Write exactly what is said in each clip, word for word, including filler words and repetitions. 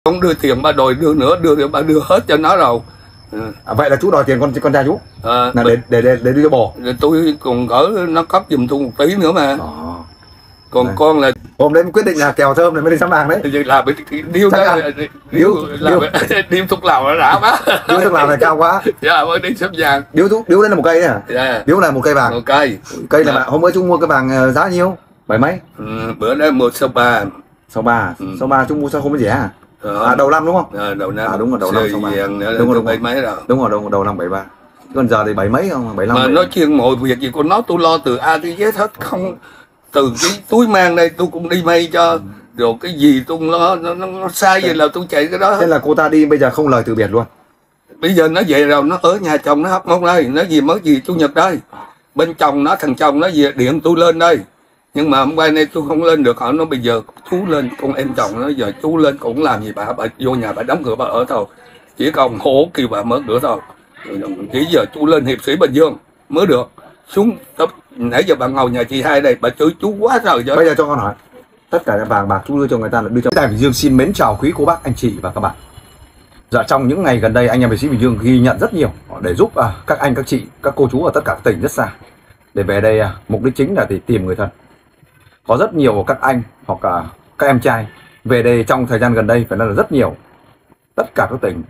Không đưa tiền ba đòi đưa nữa, đưa ba đưa hết cho nó rồi. À, vậy là chú đòi tiền con con trai chú à, là để để để, để đưa cho bồ. Tôi còn gỡ nó cấp giùm tôi một tí nữa mà. À. Còn này. Con là hôm đấy quyết định là kèo thơm này mới đi sắm vàng đấy. Là điêu đó, điêu điêu điêu thuốc lào nó đã quá. Điêu thuốc lào này cao quá. Dạ mới đi sắm vàng. Điêu thuốc điêu đấy là một cây đấy à? Dạ. Điêu là một cây vàng. Một cây. Cây là hôm bữa chú mua cái vàng giá nhiêu? Bảy mấy? Ừ, bữa đó mua sáu ba. Sáu ba. Ừ. Sáu ba chú mua sao không có rẻ à? Ờ. À đầu năm đúng không? À, đầu năm. À đúng rồi, đầu năm sáu ba. Đúng rồi, đúng rồi, mấy rồi. Đúng rồi, đầu đầu năm bảy ba. Còn giờ thì bảy mấy không? bảy lăm. Mà nói chuyện mọi việc gì của nó tôi lo từ A tới Z hết, không từ cái túi mang đây tôi cũng đi may cho, rồi cái gì tôi lo nó, nó, nó sai vậy là tôi chạy cái đó. Thế là cô ta đi bây giờ không lời từ biệt luôn. Bây giờ nó về rồi, nó ở nhà chồng nó hấp món đây, nó gì mới gì chủ nhật đây. Bên chồng nó, thằng chồng nó về điện tôi lên đây. Nhưng mà hôm qua nay tôi không lên được, họ nói bây giờ chú lên, con em chồng nó giờ chú lên cũng làm gì bà, bà vô nhà bà đóng cửa bà ở thôi. Chỉ còn hổ kêu bà mở cửa thôi. Chỉ giờ chú lên hiệp sĩ Bình Dương mới được. Xuống nãy giờ bà ngồi nhà chị hai đây, bà chửi chú quá trời rồi. Bây giờ cho con hỏi, tất cả vàng bạc chú đưa cho người ta là đưa cho Tại Bình Dương. Xin mến chào quý cô bác, anh chị và các bạn. Dạ trong những ngày gần đây anh em hiệp sĩ Bình Dương ghi nhận rất nhiều để giúp à, các anh các chị, các cô chú ở tất cả các tỉnh rất xa để về đây. À, mục đích chính là để tìm người thân. Có rất nhiều các anh hoặc là các em trai về đây trong thời gian gần đây, phải nói là rất nhiều, tất cả các tỉnh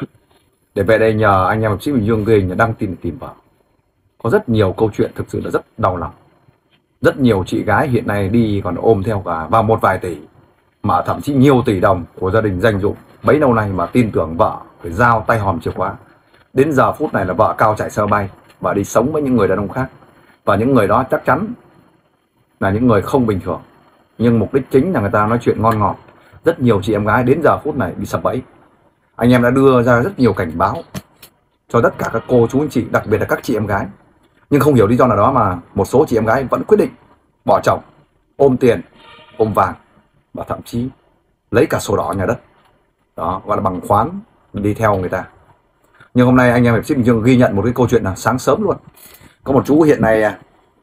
để về đây nhờ anh em hiệp sĩ Bình Dương ghi nhận đăng tin tìm vợ. Có rất nhiều câu chuyện thực sự là rất đau lòng. Rất nhiều chị gái hiện nay đi còn ôm theo cả vào một vài tỷ, mà thậm chí nhiều tỷ đồng của gia đình dành dụm bấy lâu nay mà tin tưởng vợ phải giao tay hòm chìa khóa. Đến giờ phút này là vợ cao chạy sơ bay và đi sống với những người đàn ông khác. Và những người đó chắc chắn là những người không bình thường, nhưng mục đích chính là người ta nói chuyện ngon ngọt. Rất nhiều chị em gái đến giờ phút này bị sập bẫy. Anh em đã đưa ra rất nhiều cảnh báo cho tất cả các cô chú anh chị, đặc biệt là các chị em gái. Nhưng không hiểu lý do nào đó mà một số chị em gái vẫn quyết định bỏ chồng, ôm tiền, ôm vàng và thậm chí lấy cả sổ đỏ nhà đất. Đó, gọi là bằng khoán đi theo người ta. Nhưng hôm nay anh em hiệp sĩ Bình Dương ghi nhận một cái câu chuyện là sáng sớm luôn. Có một chú hiện nay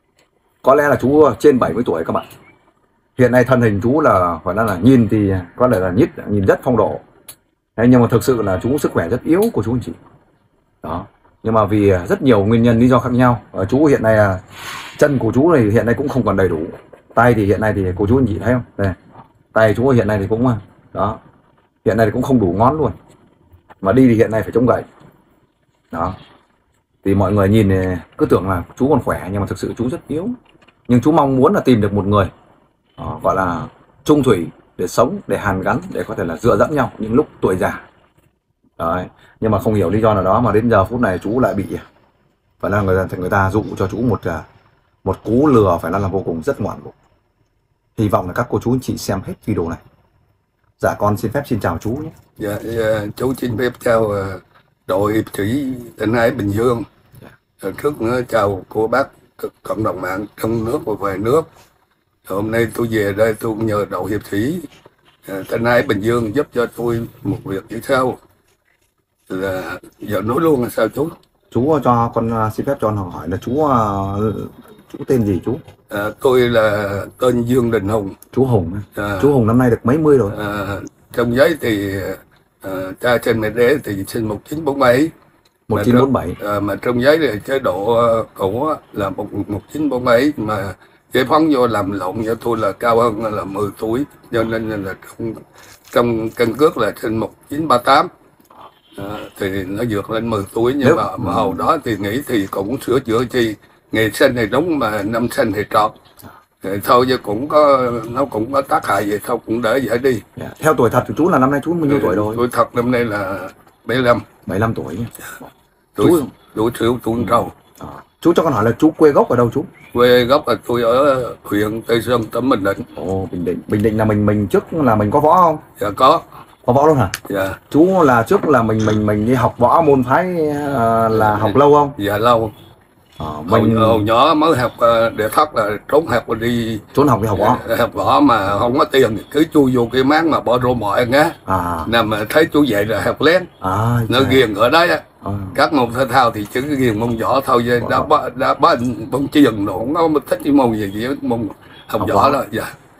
có lẽ là chú trên bảy mươi tuổi các bạn. Hiện nay thân hình chú là phải nói là nhìn thì có lẽ là nhít, nhìn rất phong độ. Thế nhưng mà thực sự là chú sức khỏe rất yếu của chú anh chị. Đó. Nhưng mà vì rất nhiều nguyên nhân lý do khác nhau, chú hiện nay là chân của chú này hiện nay cũng không còn đầy đủ. Tay thì hiện nay thì cô chú anh chị thấy không? Đây. Tay chú hiện nay thì cũng đó. Hiện nay thì cũng không đủ ngón luôn. Mà đi thì hiện nay phải chống gậy. Đó. Thì mọi người nhìn cứ tưởng là chú còn khỏe nhưng mà thực sự chú rất yếu. Nhưng chú mong muốn là tìm được một người đó, gọi là chung thủy để sống, để hàn gắn, để có thể là dựa dẫm nhau những lúc tuổi già. Đấy. Nhưng mà không hiểu lý do nào đó mà đến giờ phút này chú lại bị phải là người ta người ta dụ cho chú một một cú lừa phải nói là vô cùng rất ngoạn mục. Hy vọng là các cô chú anh chị xem hết video này. Dạ con xin phép xin chào chú nhé. Dạ, dạ chú xin phép chào đội hiệp sĩ tỉnh Hải Bình Dương. Dạ. Trước nữa chào cô bác cộng đồng mạng trong nước và ngoài nước. Hôm nay tôi về đây tôi nhờ đội hiệp sĩ tỉnh Hải Bình Dương giúp cho tôi một việc như sau. Là giờ nói luôn là sao chú? Chú cho con xin phép cho con hỏi là chú chú tên gì chú? À, tôi là tên Dương Đình Hùng. Chú Hùng. À, chú Hùng năm nay được mấy mươi rồi? À, trong giấy thì à, cha trên mẹ đẻ thì sinh một chín bốn bảy. một chín bốn bảy. À, mà trong giấy thì chế độ cũ là một chín bốn bảy mà giải phóng vô làm lộn cho tôi là cao hơn là mười tuổi, cho nên là trong trong căn cước là sinh một chín ba tám. À, thì nó vượt lên mười tuổi nhưng Nếu... mà, mà hồi đó thì nghĩ thì cũng sửa chữa chi, ngày sinh thì đúng mà năm sinh thì trọt. Thì thôi chứ cũng có nó cũng có tác hại vậy thôi cũng đỡ vậy đi. Yeah. Theo tuổi thật của chú là năm nay chú bao nhiêu tuổi rồi? Tuổi thật năm nay là bảy mươi lăm. bảy mươi lăm tuổi. Tuổi chú... tuổi xỉu tuổi trâu. À. Chú cho con hỏi là chú quê gốc ở đâu chú? Quê gốc là tôi ở huyện Tây Sơn, tỉnh Bình Định. Ồ, Bình Định. Bình Định là mình mình trước là mình có võ không? Dạ có. Có võ luôn hả? Dạ. Chú là trước là mình mình mình đi học võ môn phái uh, là học lâu không? Dạ lâu. À, mình hồi, hồi nhỏ mới học uh, để thất là trốn học và đi trốn học đi học võ. Học võ mà không có tiền cứ chui vô cái máng mà bỏ rô mọi ngá. À. Nằm mà thấy chú vậy là học lén. À, nó ghiền ở đấy á. À. Các môn thể thao thì chỉ ghiền môn võ thôi, đã đã đã bắn bóng chuyền nó không có thích cái môn gì gì môn học, học võ đó. Dạ.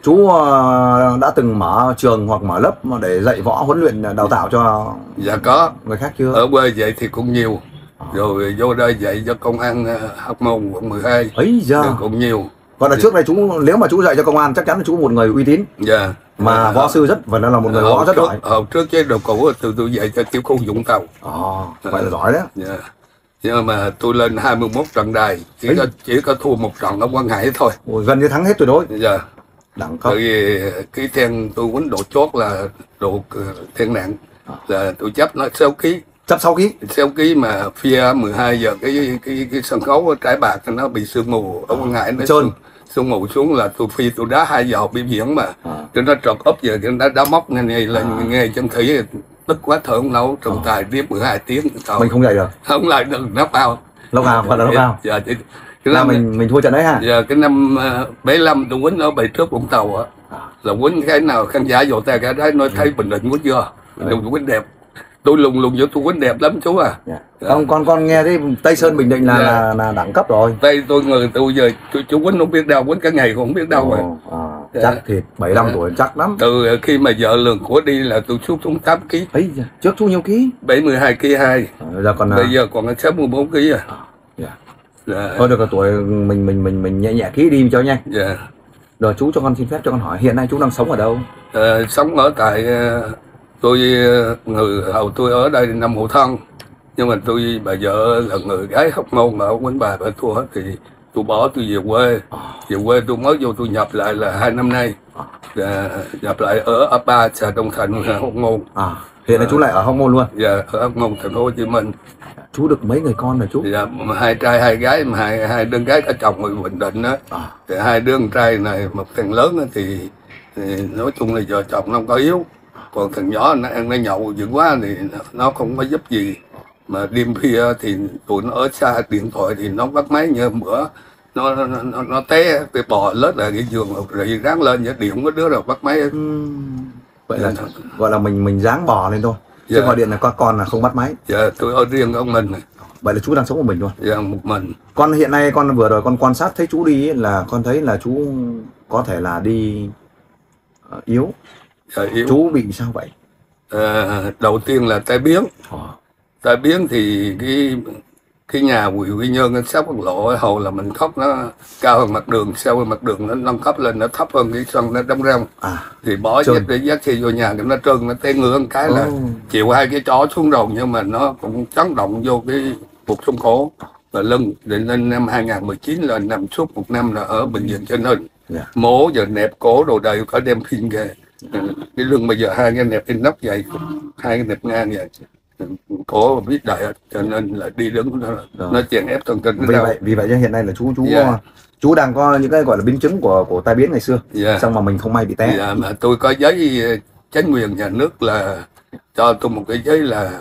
Chú ờ, đã từng mở trường hoặc mở lớp mà để dạy võ, huấn luyện, đào tạo cho Dạ có. người khác chưa? Ở quê vậy thì cũng nhiều. Rồi vô đây dạy cho công an ờ, Hóc Môn quận mười hai. Ấy giờ Thì cũng nhiều. còn là trước đây chú, nếu mà chú dạy cho công an chắc chắn là chú một người uy tín. Dạ. Mà Dạ. võ sư rất và là một người võ rất trước, giỏi. Hồi trước chế độ cũ tôi tôi dạy cho tiểu khu Vũng Tàu. Ồ, vậy là giỏi đấy. Dạ. Nhưng mà tôi lên hai mươi mốt trận đài, chỉ Ấy. có chỉ có thua một trận ở Quảng Hải thôi. Ôi, gần như thắng hết tuyệt đối. Dạ. Đẳng cấp. Tại vì cái then tôi quýnh độ chót là độ then nặng, là tôi chấp nó sáu ký. Chấp sáu ký. sáu ký mà phía mười hai giờ cái cái cái sân khấu ở Trải Bạc nó bị sương mù ở Quảng Ngãi, nó Trơn. sương mù xuống là tôi phi tôi đá hai giờ biểu diễn mà À. cho nó trật úp giờ cho nó đá móc ngay này là À. nghe trong thủy tức quá thở không nấu trọng À. tài tiếp mười hai tiếng thôi. Mình không dạy được. Không lại được nó bao. Lâu nào, còn là lâu nào. Dạ, thì, cái Là năm mình mình thua trận đấy hả? giờ cái năm uh, bảy lăm tôi quýnh ở Bãi Trước Vũng Tàu á, là quýnh cái nào khán giả vỗ tay cái đấy nói thấy Bình Định quýnh chưa, đừng quýnh đẹp. Tôi lùng lùng vô tôi quýnh đẹp lắm chú à. Dạ. Không, con con nghe thấy Tây Sơn Bình Định là Dạ. là, là đẳng cấp rồi. Đây tôi người tôi giờ tôi chú quýnh không biết đâu, quýnh cả ngày cũng không biết đâu rồi. Ồ, à, Dạ. chắc thì bảy mươi lăm Dạ. tuổi chắc lắm. Từ khi mà vợ lường của đi là tôi xuống xuống tám ký, Ấy da, trước chú nhiêu ký? bảy mươi hai ký hai, À, giờ còn bây giờ còn sáu mươi bốn ký à. Dạ. Dạ. Thôi được rồi, tuổi mình mình mình mình nhẹ nhẹ ký đi cho nhanh. Dạ. Rồi chú cho con xin phép cho con hỏi hiện nay chú đang sống ở đâu? Ờ, sống ở tại ờ, tôi ờ, người hầu tôi ở đây năm Hậu Thân, nhưng mà tôi bà vợ là người gái Hóc Môn mà ở quán bà bà thua hết thì tôi bỏ tôi về quê. Về quê tôi mới vô tôi nhập lại là hai năm nay. Và nhập lại ở ấp ba xã Đông Thành, Hóc Môn. À, hiện nay chú lại ở Hóc Môn luôn. Dạ, ở Hóc Môn thành phố Hồ Chí Minh. Chú được mấy người con rồi chú? Dạ, mà hai trai hai gái, mà hai hai đứa gái có chồng người Bình Định đó. À. Thì hai đứa con trai này một thằng lớn á thì, thì nói chung là vợ chồng nó không có yếu, còn thằng nhỏ nó ăn nó nhậu dữ quá thì nó không có giúp gì. Mà đêm khuya thì tụi nó ở xa điện thoại thì nó bắt máy như bữa nó nó nó, nó té cái bò lết là cái giường rồi ráng lên vậy điện có đứa nào bắt máy. Uhm, vậy là gọi là mình mình dáng bò lên thôi. Chứ Dạ. gọi điện là có con là không bắt máy. Dạ, tôi ở riêng ông mình này. Vậy là chú đang sống một mình luôn. Dạ, một mình. Con hiện nay con vừa rồi con quan sát thấy chú đi ấy, là con thấy là chú có thể là đi uh, yếu. Dạ, yếu. Chú bị sao vậy? À, đầu tiên là tai biến. Ờ. Tai biến thì cái cái nhà quỷ quy nhơn nó sắp bằng lộ hầu là mình khóc nó cao hơn mặt đường, sau hơn mặt đường nó nâng cấp lên nó thấp hơn cái sân nó đâm răng. À, Thì bỏ trơn. dắt để dắt xe vô nhà thì nó trơn, nó té ngửa một cái là Ồ. chịu hai cái chó xuống đầu, nhưng mà nó cũng chấn động vô cái cuộc sống cổ và lưng. Đến lên năm hai nghìn mười chín là nằm suốt một năm là ở bệnh viện Chấn Hưng. Dạ. Mổ giờ nẹp cổ đồ đầy có đem phim về. Cái lưng bây giờ hai cái nẹp trên nóc vậy, hai cái nẹp ngang vậy, cổ biết đại hết, cho nên là đi đứng nó, nó chèn ép thần kinh Vì nó đau. vậy vì vậy cho hiện nay là chú chú Dạ. chú đang có những cái gọi là biến chứng của của tai biến ngày xưa. Dạ. Xong mà mình không may bị té. Dạ, mà tôi có giấy chính quyền nhà nước là cho tôi một cái giấy là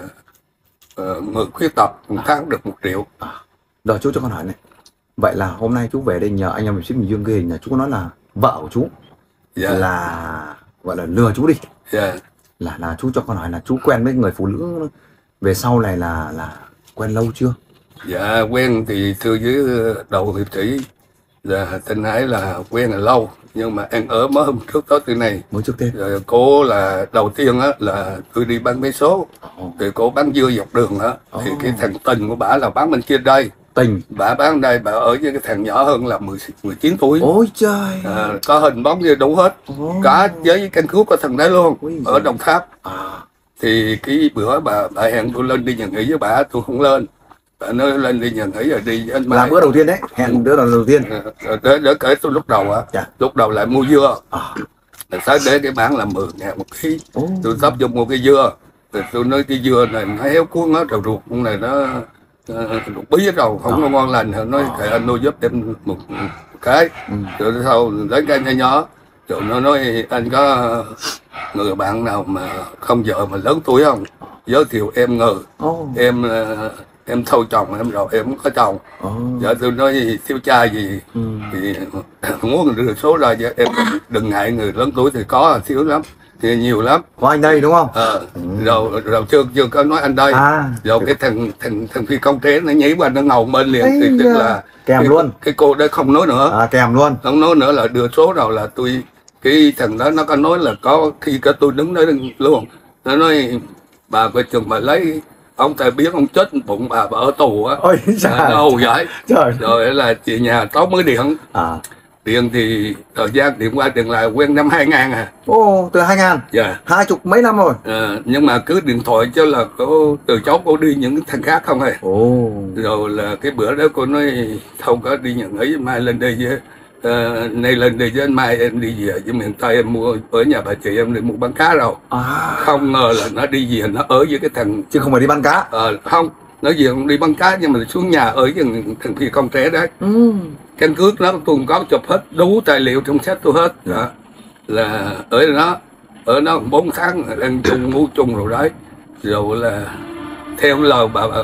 uh, người khuyết tật một tháng được một triệu. Rồi chú cho con hỏi này. Vậy là hôm nay chú về đây nhờ anh em mình Bình Dương ghi hình là chú nói là vợ của chú Dạ. là gọi là lừa chú đi. Dạ. Là là chú cho con hỏi là chú quen với người phụ nữ về sau này là là quen lâu chưa? Dạ, quen thì thưa với đầu hiệp sĩ là tình ái là quen là lâu, nhưng mà ăn ở mới hôm trước tới từ này. Mới trước Tết. Rồi cô là đầu tiên á là tôi đi bán vé số, Ồ. thì cô bán dưa dọc đường á, thì Ồ. cái thằng tình của bả là bán bên kia đây, Tình. bả bán đây, bả ở với cái thằng nhỏ hơn là mười, mười chín tuổi. Ôi trời. À, có hình bóng như đủ hết, Ồ. cả với căn cứ của thằng đấy luôn. Ôi Ở giời. Đồng Tháp. À. Thì cái bữa bà bà hẹn tôi lên đi nhà nghỉ với bà, tôi không lên. Bà nói lên đi nhà nghỉ rồi đi với anh Là Mai. bữa đầu tiên đấy, hẹn bữa đầu đầu tiên. À, để, để kể tôi lúc đầu á. Dạ. Lúc đầu lại mua dưa. À. Rồi tới để cái bán là mười ngàn một ký. Ồ. Tôi sắp vô mua cái dưa. Rồi tôi nói cái dưa này nó héo cuốn hết rồi, ruột con này nó uh, ruột bí hết rồi, không có ngon lành. Rồi nói kệ anh nuôi giúp em một, một cái. Ừ. Rồi sau lấy cái nhỏ nhỏ. Rồi nó nói anh có người bạn nào mà không vợ mà lớn tuổi không? Giới thiệu em ngừ. Ồ. Em uh, em thâu chồng em rồi, em không có chồng. Ồ. Dạ tôi nói gì thiếu cha gì Ừ. thì muốn đưa số ra cho em, đừng ngại người lớn tuổi thì có thiếu lắm thì nhiều lắm. Có anh đây đúng không? Ờ, rồi rồi chưa chưa có nói anh đây. À. Rồi cái thằng thằng thằng phi công trẻ nó nhảy qua nó ngầu bên liền. Ây Thì tức da. là Kèm cái, luôn. cái cô đấy không nói nữa, À, kèm luôn. không nói nữa là đưa số rồi là tôi Cái thằng đó nó có nói là có khi cả tôi đứng đó luôn, nó nói bà coi chừng bà lấy ông ta biết ông chết bụng bà, bà ở tù á. Ôi trời. Đâu vậy Trời. Rồi là chị nhà táo mới điện. À. Điện thì thời gian điện qua điện lại quen năm hai ngàn à. Ồ, từ hai ngàn. Dạ. Hai chục mấy năm rồi. À, nhưng mà cứ điện thoại cho là cô từ cháu cô đi những thằng khác không hề. Ồ. Rồi là cái bữa đó cô nói không có đi nhận ấy, mai lên đây với uh, nay lên đây với anh mai em đi về với miền Tây em mua ở nhà bà chị em đi mua bán cá đâu. À. Không ngờ là nó đi về nó ở với cái thằng, chứ không phải đi bán cá. Ờ à, không, nó về đi bán cá nhưng mà xuống nhà ở với thằng, thằng phi công trẻ đấy. Ừ. Căn cước nó tôi có chụp hết đủ tài liệu trong sách tôi hết. Dạ. Là ở đó ở đó bốn tháng đang chung ngủ chung rồi đấy. Rồi là theo lời bà bà,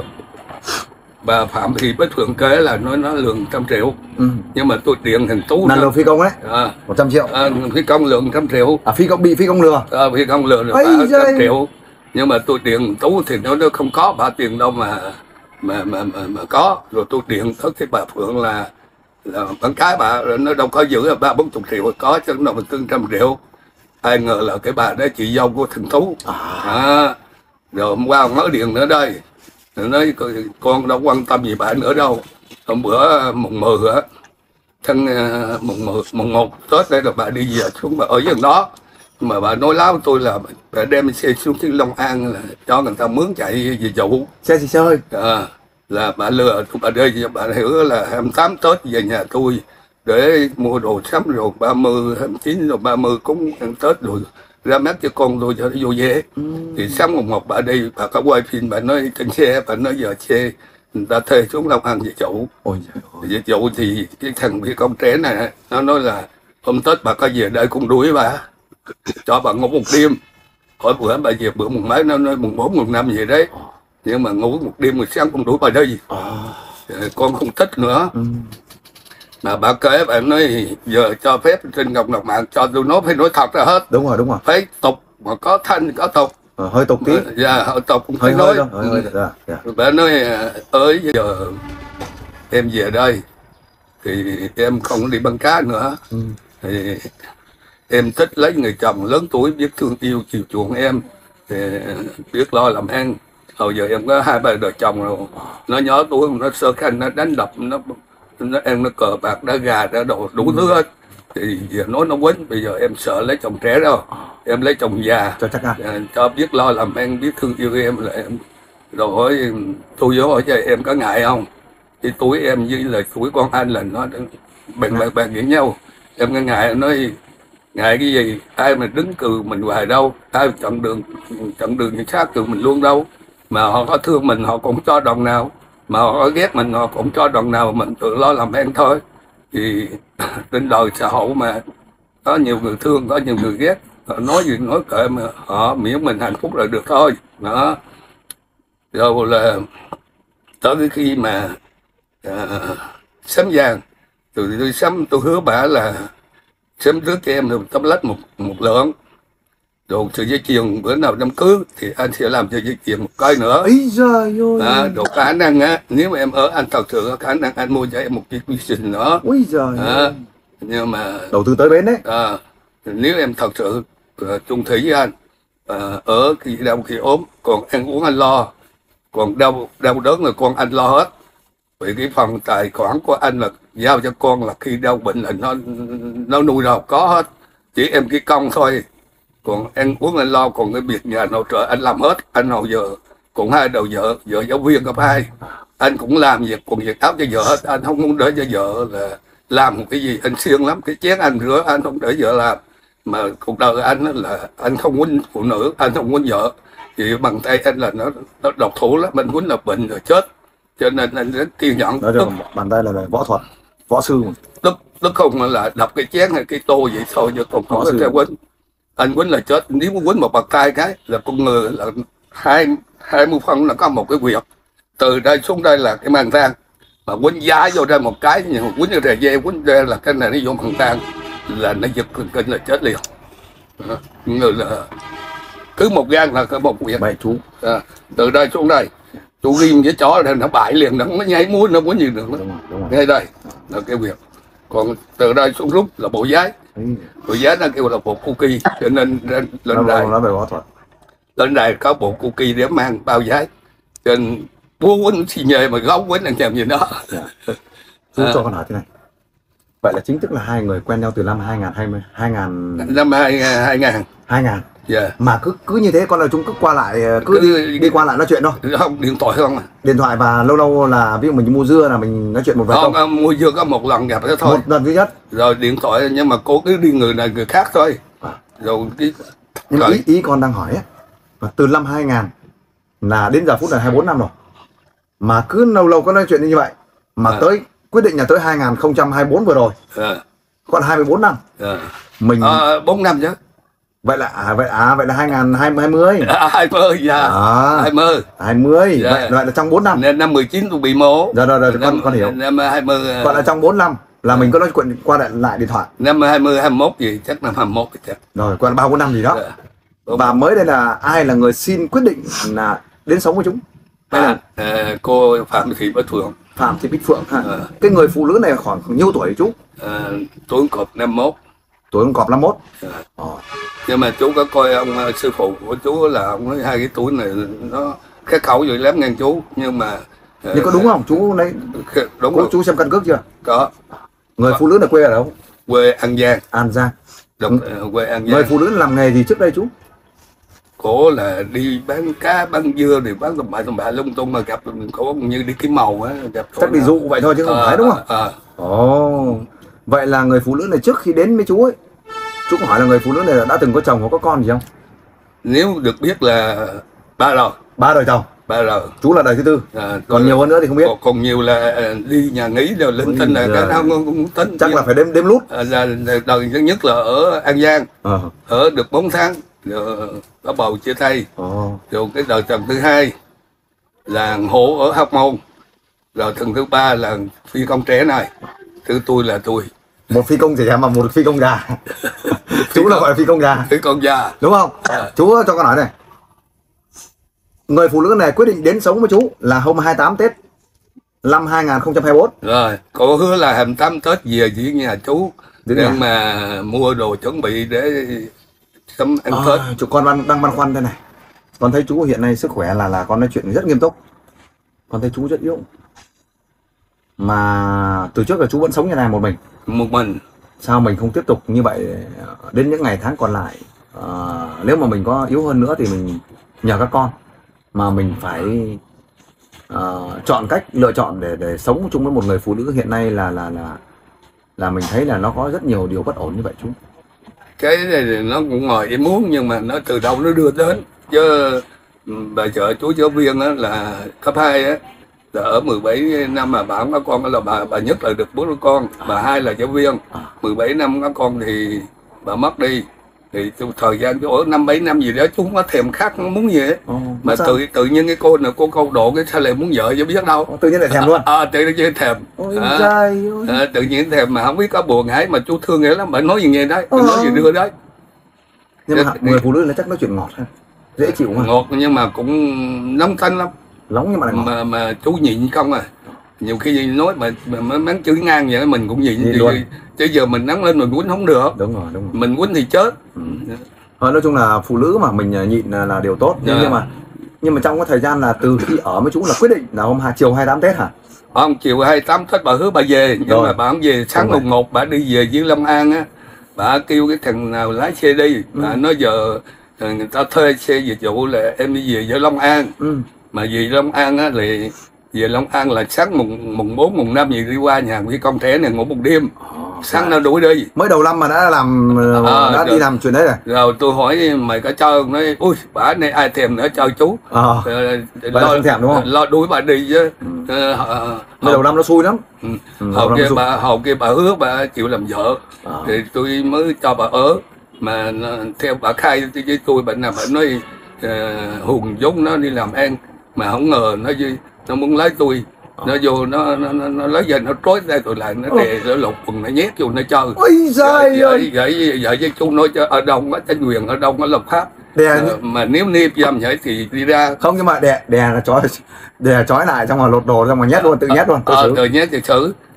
bà Phạm Thị Bích Phượng kể là nói nó lương trăm triệu. Ừ. Nhưng mà tôi điện thằng Tú là lừa phi công đấy. À, một trăm triệu. À, phi công lương trăm triệu. À, phi công bị phi công lừa. À, phi công lừa rồi trăm triệu. Nhưng mà tôi điện Tú thì nó nó không có bà tiền đâu mà mà mà mà, mà có. Rồi tôi điện tới cái bà Phượng là là bán cái bà nó đâu có giữ là ba bốn chục triệu có chứ đâu mà tương trăm triệu. Ai ngờ là cái bà đó chị dâu của thằng Tú. À. À, rồi hôm qua ông nói điện nữa đây, nói con đâu quan tâm gì bà nữa đâu. Hôm bữa mùng mười á, thân mùng mười mùng một Tết đây là bà đi về xuống bà ở gần đó, mà bà nói láo tôi là bà đem xe xuống trên Long An là cho người ta mướn chạy về vụ xe xì chơi. À, là bà lừa bà đây, bà hiểu là hai mươi tám Tết về nhà tôi để mua đồ sắm rồi ba mươi hai mươi chín rồi ba mươi cúng ăn Tết rồi ra mắt cho con tôi cho nó vô về. Ừ. Thì sáng mùng một bà đi bà có quay phim, bà nói trên xe, bà nói giờ xe người ta thuê xuống Long An về chủ. Ôi về chủ thì cái thằng phi công trẻ này nó nói là hôm Tết bà có về đây cũng đuổi bà cho bà ngủ một đêm. Hỏi bữa bà về bữa mùng mấy, nó nói mùng bốn mùng năm vậy đấy, nhưng mà ngủ một đêm rồi sáng cũng đuổi bà đi. À. Con không thích nữa. Ừ. Mà bà kể bà nói giờ cho phép trên Ngọc Ngọc Mạng cho tôi nói phải nói thật ra hết. Đúng rồi, đúng rồi. Phải tục mà có thanh có tục. À, hơi tục tí. Dạ, hơi tục cũng phải nói. Hơi, hơi, hơi, dạ, dạ. Bà nói ơi giờ em về đây thì em không đi bắn cá nữa. Ừ. Thì em thích lấy người chồng lớn tuổi biết thương yêu chiều chuộng em, thì biết lo làm ăn. Hồi giờ em có hai ba đời chồng rồi, nó nhỏ tuổi nó sơ khanh, nó đánh đập, nó nó em nó cờ bạc đá gà đá đồ đủ thứ hết. Thì giờ nói nó quýnh, bây giờ em sợ lấy chồng trẻ đâu, em lấy chồng già cho chắc à, cho biết lo làm ăn biết thương yêu em là em. Rồi hỏi tôi hỏi cho em có ngại không, thì tuổi em với là tuổi con anh là nó bạn bạn bạn với nhau, em có ngại. Nói ngại cái gì, ai mà đứng cừ mình hoài đâu, ai chọn đường chọn đường người khác cừ mình luôn đâu, mà họ có thương mình họ cũng cho đồng nào, mà họ có ghét mình họ cũng cho đồng nào, mình tự lo làm ăn thôi. Thì trên đời xã hội mà có nhiều người thương có nhiều người ghét, họ nói gì nói kệ mà họ miễn mình hạnh phúc là được thôi đó. Rồi là tới cái khi mà à, sắm vàng rồi tôi sắm, tôi hứa bà là sắm trước cho em được tấm lách một một lượng, rồi sợi dây chuyền bữa nào đám cưới thì anh sẽ làm sợi dây chuyền một cây nữa. Ý giời ơi. À, độ khả năng á, nếu mà em ở anh thật sự có khả năng anh mua cho em một chiếc vision nữa. Ui giời. À, nhưng mà đầu tư tới bến đấy. À, nếu em thật sự uh, chung thủy với anh, uh, ở khi đau khi ốm, còn ăn uống anh lo, còn đau đau đớn là con anh lo hết. Vì cái phần tài khoản của anh là giao cho con là khi đau bệnh là nó nó nuôi đâu có hết, chỉ em cái công thôi. Còn ăn uống anh lo, còn cái việc nhà nội trợ anh làm hết. Anh hồi giờ còn hai đầu vợ, vợ giáo viên cấp hai, anh cũng làm việc còn việc áo cho vợ hết. Anh không muốn để cho vợ là làm một cái gì, anh siêng lắm, cái chén anh rửa anh không để vợ làm. Mà cuộc đời anh là anh không quýnh phụ nữ, anh không quýnh vợ, thì bằng tay anh là nó, nó độc thủ lắm, mình quýnh là bệnh rồi chết, cho nên anh rất kiên nhẫn. Đó tức, bàn tay là, là võ thuật, võ sư mà. Tức tức không là đập cái chén hay cái tô vậy thôi, chứ còn không có theo quýnh. Anh quýnh là chết, nếu muốn quýnh một bàn tay cái là con người là hai hai mươi phân là có một cái việc, từ đây xuống đây là cái màng tang, mà quýnh giá vô đây một cái, nhưng mà quýnh như rè dê, quýnh đây là cái này nó vô màng tang là nó giật kinh là chết liền. À, người là cứ một gan là có một việc. Bảy chú. À, từ đây xuống đây, chú ghim với chó là nó bại liền, nó không có nháy mũi, nó muốn gì được nữa. Ngay đây là cái việc. Còn từ đây xuống rút là bộ giấy, Rồi giá nó kêu là bộ cookie, cho nên lên, lên đài nó về võ thuật, lên đài có bộ cookie để mang bao giấy, cho nên bố quýnh xì nhề mà gấu quýnh đang làm gì đó. Chú à. Cho con hỏi thế này, vậy là chính thức là hai người quen nhau từ năm hai nghìn hai mươi, hai nghìn năm hai hai ngàn hai nghìn yeah. Mà cứ cứ như thế con là chúng cứ qua lại cứ, cứ đi, đi qua lại nói chuyện thôi, không điện thoại không à, điện thoại. Và lâu lâu là ví dụ mình mua dưa là mình nói chuyện một vài không, câu. mua dưa có một lần gặp đó thôi, một lần duy nhất, rồi điện thoại. Nhưng mà cô cứ đi người này người khác thôi à. Rồi cái nhưng mà ý, ý con đang hỏi ấy, từ năm hai nghìn là đến giờ phút này hai mươi bốn năm rồi, mà cứ lâu lâu có nói chuyện như vậy mà à. Tới quyết định là tới hai nghìn không trăm hai mươi tư vừa rồi à. Còn hai mươi bốn năm à. Mình à, bốn năm chứ. Vậy là à, vậy à vậy là hai nghìn hai mươi à, hai mươi dạ à, hai mươi hai mươi dạ. Vậy, vậy là trong bốn năm nên năm mười chín tôi bị mổ. Rồi rồi rồi năm, con con hiểu. Năm hai mươi còn là trong bốn năm là à. Mình có nói chuyện qua lại, lại điện thoại. Năm hai mươi hai mươi mốt gì chắc năm hai mươi mốt chắc. Rồi còn ba bốn năm gì đó dạ. Và mới đây là ai là người xin quyết định là đến sống với chúng? Hay à, là à, cô Phạm Thị Bích Phượng. Phạm Thị Bích Phượng ha. À. Cái người phụ nữ này khoảng nhiêu tuổi chú? À, tuổi cọp năm mốt. Tuổi ông cọp năm mốt à. À. Nhưng mà chú có coi ông uh, sư phụ của chú là ông nói hai cái tuổi này nó khắc khẩu vậy lắm ngang chú. Nhưng mà uh, nhưng có đúng không chú lấy đúng cô, chú xem căn cước chưa? Có. Người có. Phụ nữ là quê ở đâu? Quê An Giang. An Giang. Đúng, uh, quê An Giang. Người phụ nữ làm nghề gì trước đây chú? Cổ là đi bán cá bán dưa thì bán tầm bạ tầm bạ lung tung mà gặp cổ như đi kiếm màu á, gặp chắc đi dụ vậy thôi chứ không à, phải đúng không? À, à. Ồ, vậy là người phụ nữ này trước khi đến với chú ấy, chú có hỏi là người phụ nữ này đã từng có chồng hoặc có con gì không? Nếu được biết là ba đời. Ba đời chồng. Ba đời. Chú là đời thứ tư. À, còn là, nhiều hơn nữa thì không biết. Còn, còn nhiều là đi nhà nghỉ rồi linh tinh là cái nào cũng tính. Chắc là phải đếm đếm lút. À, là đời thứ nhất là ở An Giang, à. Ở được bốn tháng. Rồi có bầu chia tay. Oh. Rồi cái đời chồng thứ hai là Hổ ở Hóc Môn. Rồi thằng thứ ba là phi công trẻ này. Thứ tôi là tôi. Một phi công trẻ mà một phi công già. Chú là gọi là phi công già. Phi công già. Đúng không? À. Chú cho con hỏi này. Người phụ nữ này quyết định đến sống với chú là hôm hai mươi tám Tết năm hai nghìn không trăm hai mươi tư. Rồi, cô hứa là hai mươi tám Tết về với nhà chú. Để nhà. Mà mua đồ chuẩn bị để sắm ăn Tết. À, chú con đang, đang băn khoăn thế này. Con thấy chú hiện nay sức khỏe là là con nói chuyện rất nghiêm túc. Con thấy chú rất yếu. Mà từ trước là chú vẫn sống như này một mình. Một mình. Sao mình không tiếp tục như vậy đến những ngày tháng còn lại? À, nếu mà mình có yếu hơn nữa thì mình nhờ các con. Mà mình phải uh, chọn cách lựa chọn để để sống chung với một người phụ nữ hiện nay là là là là mình thấy là nó có rất nhiều điều bất ổn như vậy chú. Cái này nó cũng ngoài em muốn nhưng mà nó từ đâu nó đưa đến chứ. Bà vợ chú giáo viên á, là cấp hai á, là ở mười bảy năm mà bà không có con là bà bà nhất là được bốn đứa con, bà hai là giáo viên, mười bảy năm có con thì bà mất đi. Thì thời gian chú ở năm bảy năm gì đó chú không có thèm khát không muốn gì hết. Ồ, mà tự tự nhiên cái cô này cô câu độ cái sao lại muốn vợ chứ biết đâu. Ồ, tự nhiên lại thèm luôn. À, tự nhiên thèm. Ôi à, trời ơi. À, tự nhiên thèm mà không biết có buồn hãi mà chú thương nghĩa lắm. Bà nói gì nghe đấy, bà nói gì đưa đấy. Nhưng mà người phụ nữ nó chắc nói chuyện ngọt ha, dễ chịu mà. Ngọt nhưng mà cũng nóng tanh lắm. Nóng nhưng mà lại ngọt. Mà mà chú nhịn không à. Nhiều khi nói mà mà mắng chửi ngang vậy mình cũng nhịn gì chứ giờ mình nắng lên mình quýnh không được. Đúng rồi, đúng rồi. Mình quýnh thì chết. Ừ. Thôi nói chung là phụ nữ mà mình nhịn là, là điều tốt. Nhưng, yeah. nhưng mà nhưng mà trong cái thời gian là từ khi ở với chú là quyết định là hôm hai chiều hai mươi tám Tết hả? Không, chiều hai mươi tám Tết bà hứa bà về nhưng rồi. Mà bà không về sáng mùng một bà đi về dưới Long An á, bà kêu cái thằng nào lái xe đi. Ừ. Bà nói giờ người ta thuê xe dịch vụ là em đi về với Long An. Ừ. Mà về Long An á thì về Long An là sáng mùng mùng bốn mùng năm gì đi qua nhà cái con trẻ này ngủ một đêm. Sáng nó đuổi đi. Mới đầu năm mà đã làm à, đã rồi, đi làm chuyện đấy rồi. Rồi tôi hỏi mày có cho không? Nói ui bà này ai thèm nữa cho chú. À, lo thèm đúng không? Lo đuổi bà đi chứ. Ừ. À, mới đầu năm nó xui lắm. Ừ. Ừ, hồi kia bà hồi kia bà hứa bà chịu làm vợ. À. Thì tôi mới cho bà ở. Mà theo bà khai với tôi bà nào bà nói uh, Hùng giống nó đi làm ăn mà không ngờ nó nó muốn lấy tôi. Nó vô nó nó, nó, nó lấy dây nó trói tay tôi lại nó đè nó lột quần nó nhét vô nó chơi. Ôi giời ơi vậy vậy với chú nói cho ở đông á tranh quyền ở đông nó lập pháp đè à, mà nếu niêm giam vậy thì đi ra không. Nhưng mà đè đè là trói đè trói lại xong rồi lột đồ xong rồi nhét luôn tự nhét luôn ờ tự nhét thì xử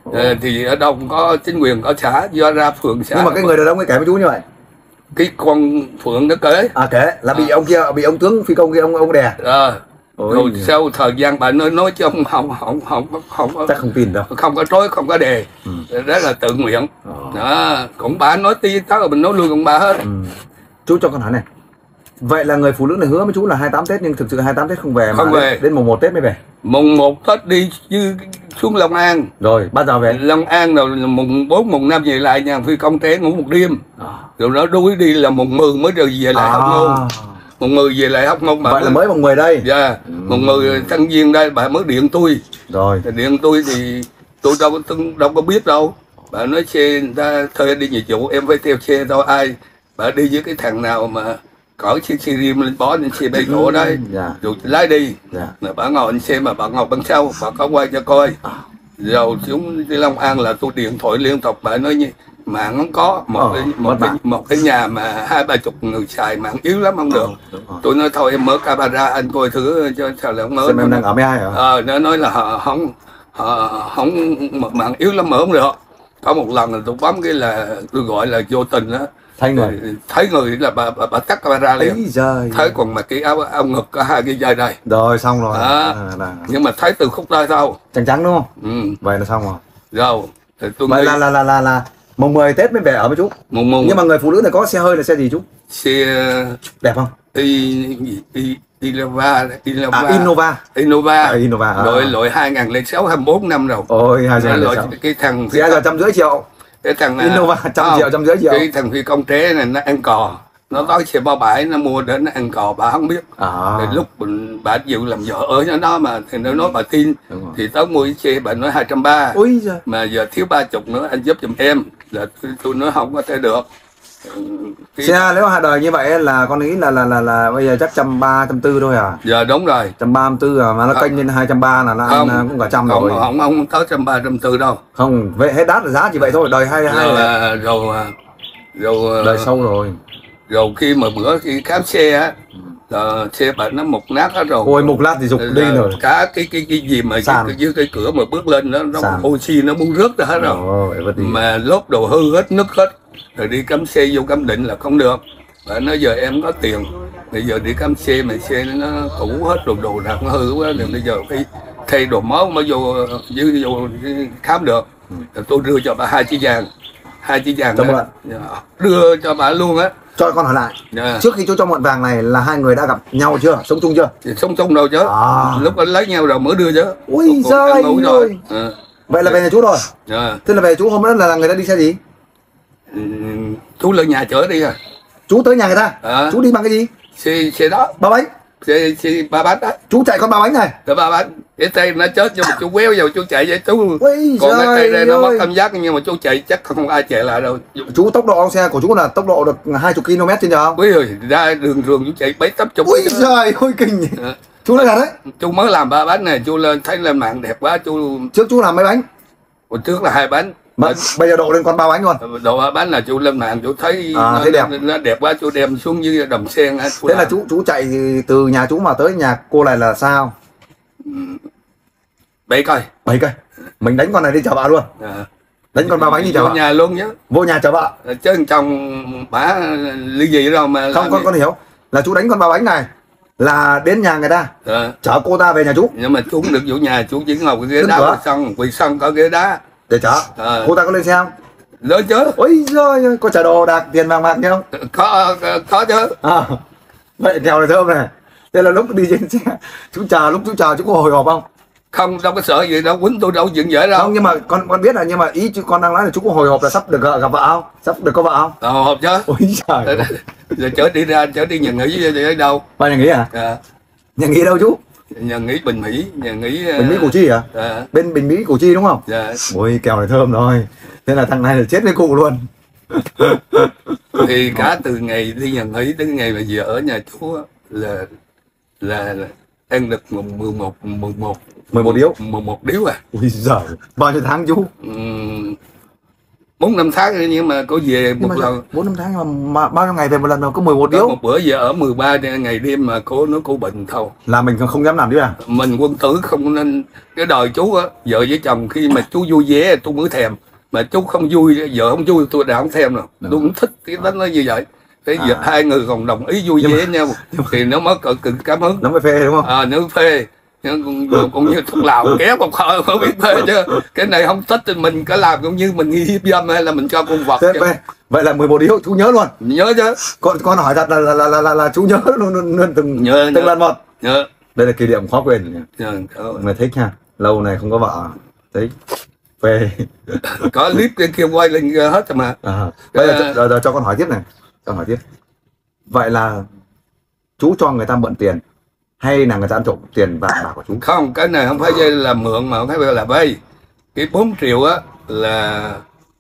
Ờ, thì ở đâu cũng có chính quyền có xã, do ra phường xã. Nhưng mà cái người đàn ông ấy kể với chú như vậy, cái con Phượng nó kể à kể là bị à. ông kia, bị ông tướng phi công kia ông ông đè. Ờ. Ôi, Rồi sau thời gian bà nói nói chứ không không không không không không có, chắc không tin đâu, không có trói, không có đề, ừ. đó là tự nguyện. Ờ. Đó, cũng bà nói tí tới rồi mình nói luôn con bà hết. Ừ. Chú cho con hỏi này, vậy là người phụ nữ này hứa với chú là hai mươi tám Tết nhưng thực sự hai mươi tám Tết không về, không mà về. Đến, đến mùng một Tết mới về. Mùng một Tết đi chứ xuống Long An. Rồi bao giờ về? Long An rồi mùng bốn mùng năm về lại nhà phi công té ngủ một đêm. À. Rồi nó đuổi đi là mùng mười mới được về lại à. Hóc Môn. Mùng mười về lại Hóc Môn. Vậy là mới mùng mười đây. Dạ. Yeah. Ừ. Mùng mười thanh viên đây bà mới điện tôi. Rồi. Điện tôi thì tôi đâu có đâu có biết đâu. Bà nói xe người ta thuê đi nhiệm vụ em phải theo xe đâu ai. Bà đi với cái thằng nào mà cõi xe xe rim lên bó lên xe bay cổ đấy. Dạ. Rồi lái đi. Dạ. Mà bà ngồi lên xe mà bà ngồi bên sau, bà có quay cho coi. À. Rồi xuống đi Long An là tôi điện thoại liên tục, bà nói như mạng không có một ờ, cái một cái, một cái nhà mà hai ba chục người xài mạng yếu lắm không được. Ờ, tôi nói thôi em mở camera anh coi thử cho sao là không mở. Xem em đang ở với ai hả? Ờ, nó nói là họ không họ không mạng yếu lắm mở không được. Có một lần là tôi bấm cái là tôi gọi là vô tình á, thấy người thấy người là bà bà, bà tắt camera liền. Thấy còn mà cái áo áo ngực có hai cái dây đây. Rồi xong rồi. À, à, nhưng mà thấy từ khúc đây thôi. Trắng trắng đúng không? Ừ. Vậy là xong rồi. Rồi. Tôi vậy nghĩ... là, là là là là mùng mười Tết mới về ở với chú. Mùng mùng. Nhưng mà người phụ nữ này có xe hơi là xe gì chú? Xe đẹp không? I, I, Innova, Innova. À, Innova. Innova. À, Innova. À. Loại loại hai nghìn lẻ sáu hai mươi bốn năm rồi. Ôi hai nghìn lẻ sáu. Cái thằng xe giờ trăm rưỡi triệu. Cái thằng Innova trăm triệu trăm rưỡi triệu. Cái thằng phi công trẻ này nó ăn cò. Nó có xe bao bãi nó mua đến nó ăn cò bà không biết. À. Thì lúc mình, bà chịu làm vợ ở cho nó mà thì nó nói bà tin. Thì tới mua cái xe bà nói hai trăm ba. Ôi giời. Mà giờ thiếu ba chục nữa anh giúp giùm em. Là tôi, tôi nói không có thể được. Cái... xe nếu hai đời như vậy là con nghĩ là là là là bây giờ chắc trăm ba trăm tư thôi à? Giờ đúng rồi. Trăm ba trăm tư à, mà nó kênh lên hai trăm ba là nó không, ăn cũng cả trăm không, rồi. Không không không tới trăm ba trăm tư đâu. Không, vậy hết đắt là giá chỉ vậy thôi, đời hai hai là rồi rồi đời sâu rồi. Rồi khi mà bữa khi khám xe á, là xe bà nó mục nát hết rồi. Ôi mục nát thì dục đi rồi. Cả cái cái cái gì mà dưới, dưới cái cửa mà bước lên nó nó Sàn. Oxy nó muốn rớt ra hết rồi. Ồ, mà lốp đồ hư hết, nứt hết. Rồi đi cắm xe vô cắm định là không được. Và nói giờ em có tiền, bây giờ đi cắm xe mà xe nó cũ hết rồi, đồ đạc nó hư quá, rồi bây giờ phải thay đồ mới mới vô dưới vô khám được. Rồi tôi đưa cho bà hai chiếc vàng, hai chiếc vàng đó, đưa cho bà luôn á. Cho con hỏi lại, yeah. Trước khi chú cho mượn vàng này là hai người đã gặp nhau chưa, sống chung chưa? Thì sống chung đâu chứ, à. Lúc anh lấy nhau rồi mới đưa chứ. Ui giời ơi. À. Vậy là về nhà chú rồi. Yeah. Thế là về chú hôm đó là người ta đi xe gì? Ừ, chú lên nhà chở đi à. Chú tới nhà người ta, à. Chú đi bằng cái gì? Xe, xe đó. Ba bánh. Xe, xe ba bánh đó. Chú chạy con ba bánh này. Rồi ba bánh. Cái tay nó chết nhưng mà chú quéo vào chú chạy vậy chú. Ui còn cái tay đây nó mất cảm giác nhưng mà chú chạy chắc không ai chạy lại đâu. Chú tốc độ xe của chú là tốc độ được hai mươi ki lô mét trên giờ không? Ui ơi, ra đường thường chú chạy bảy tám chục. Ui giời ôi kinh nhỉ. À. Chú nói thật đấy. Chú mới làm ba bánh này, chú lên thấy lên mạng đẹp quá chú. Trước chú làm mấy bánh? Hồi trước là hai bánh. Mà, bây giờ độ lên con ba bánh luôn. Độ ba bánh là chú lên mạng chú thấy, à, nó, thấy đẹp. Nó đẹp quá chú đem xuống dưới đầm sen. Thế làm. Là chú chú chạy từ nhà chú mà tới nhà cô này là sao? Bảy cây. Bảy cây. Mình đánh con này đi chào bà luôn. À. Đánh con ba bánh đi chào bà. Vô nhà luôn nhá. Vô nhà chào bà. Chứ chồng bả ly gì đâu mà. Không con con hiểu. Là chú đánh con ba bánh này là đến nhà người ta, à. Chở cô ta về nhà chú. Nhưng mà chú không được vô nhà, chú chỉ ngồi cái ghế đá quỳ sân, quỳ sân có ghế đá để chở. À. Cô ta có lên xe không? Lên chứ. Ôi giời, có trả đồ đạc tiền vàng bạc không? Có có chứ. À. Vậy kèo này thơm này. Thế là lúc đi trên xe chú chờ, lúc chú chờ chú có hồi hộp không? Không, đâu có sợ gì đâu, quýnh tôi đâu chuyện dễ đâu. Không, nhưng mà con con biết là, nhưng mà ý chú con đang nói là chú có hồi hộp là sắp được gặp vợ không? Sắp được có vợ không? Ờ, hồi hộp chứ. Ôi trời. Giờ chở đi ra, chở đi nhà nghỉ ở đâu? Ba nhà nghỉ à? À. Nhà nghỉ đâu chú? Nhà nghỉ Bình Mỹ, nhà nghỉ Bình Mỹ Củ Chi à? À. Bên Bình Mỹ Củ Chi đúng không? Dạ. Ôi kèo này thơm rồi. Thế là thằng này là chết với cụ luôn. Thì cả từ ngày đi nhà nghỉ đến ngày mà về ở nhà chú là là, là ăn được mười một mười một mười một điếu mười một điếu à. Ui giời, bao nhiêu tháng chú? Uhm, bốn năm tháng nhưng mà có về Nhưng một mà lần. bốn năm tháng mà, mà bao nhiêu ngày về một lần đâu, có mười một Có điếu. một bữa về ở mười ba ngày đêm mà cô nó cô bệnh thôi. Là mình không dám làm điếu à? Mình quân tử không nên. Cái đời chú á, vợ với chồng khi mà chú vui vẻ tôi mới thèm, mà chú không vui, vợ không vui tôi đã không thèm rồi. Tôi cũng thích cái tính nó như vậy. Thế À. giờ hai người còn đồng ý vui vẻ nhau thì nó mới cực cực cảm hứng. Nó mới phê đúng không? À, nó phê. Cũng, cũng như thuốc lào kéo một hơi mới biết phê chứ. Cái này không thích thì mình có làm cũng như mình nghi hiếp dâm hay là mình cho con vật. Thế, vậy, vậy là mười một điếu chú nhớ luôn. Nhớ chứ. Con con hỏi thật là là là là, là, là chú nhớ luôn, luôn, luôn từng Nhớ, từng nhớ. lần một. Nhớ. Đây là kỷ niệm khó quên nhỉ. Nhớ. Mà thích ha. Lâu này không có vợ. Thấy phê. Có clip cái kia quay lên hết rồi mà. À, bây giờ, giờ, giờ, giờ cho con hỏi tiếp này. Cho con hỏi tiếp. Vậy là chú cho người ta mượn tiền hay là người ta ăn trộm tiền vàng bạc của chú? Không, cái này không phải là mượn mà không phải là vay. Cái bốn triệu á là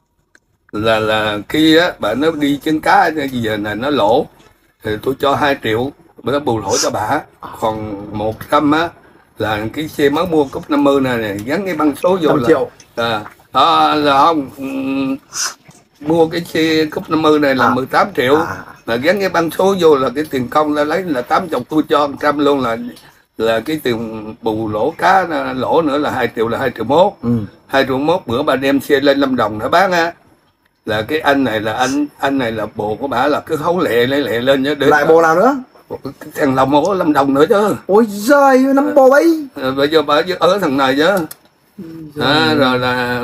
là là khi á bạn nó đi chân cá giờ này nó lỗ thì tôi cho hai triệu bữa bù lỗ cho bà. Còn một trăm á là cái xe mới mua cúp năm mươi này, này gắn cái băng số vô là triệu. À, à, là không um, mua cái xe cúp năm mươi này là À. mười tám triệu. À. Là gắn cái băng số vô là cái tiền công ta lấy là tám chục, tôi cho một trăm luôn, là là cái tiền bù lỗ cá lỗ nữa là hai triệu, là hai triệu mốt. Ừ. Hai triệu mốt bữa bà đem xe lên Lâm Đồng để bán á, là cái anh này là anh anh này là bồ của bà là cứ hấu lẹ lẹ lẹ lên nhớ để Lại bồ nào nữa? thằng lòng ở Lâm Đồng nữa chứ. Ôi giời, năm bồ ấy. À, bây giờ bà ở thằng này chứ. À, rồi là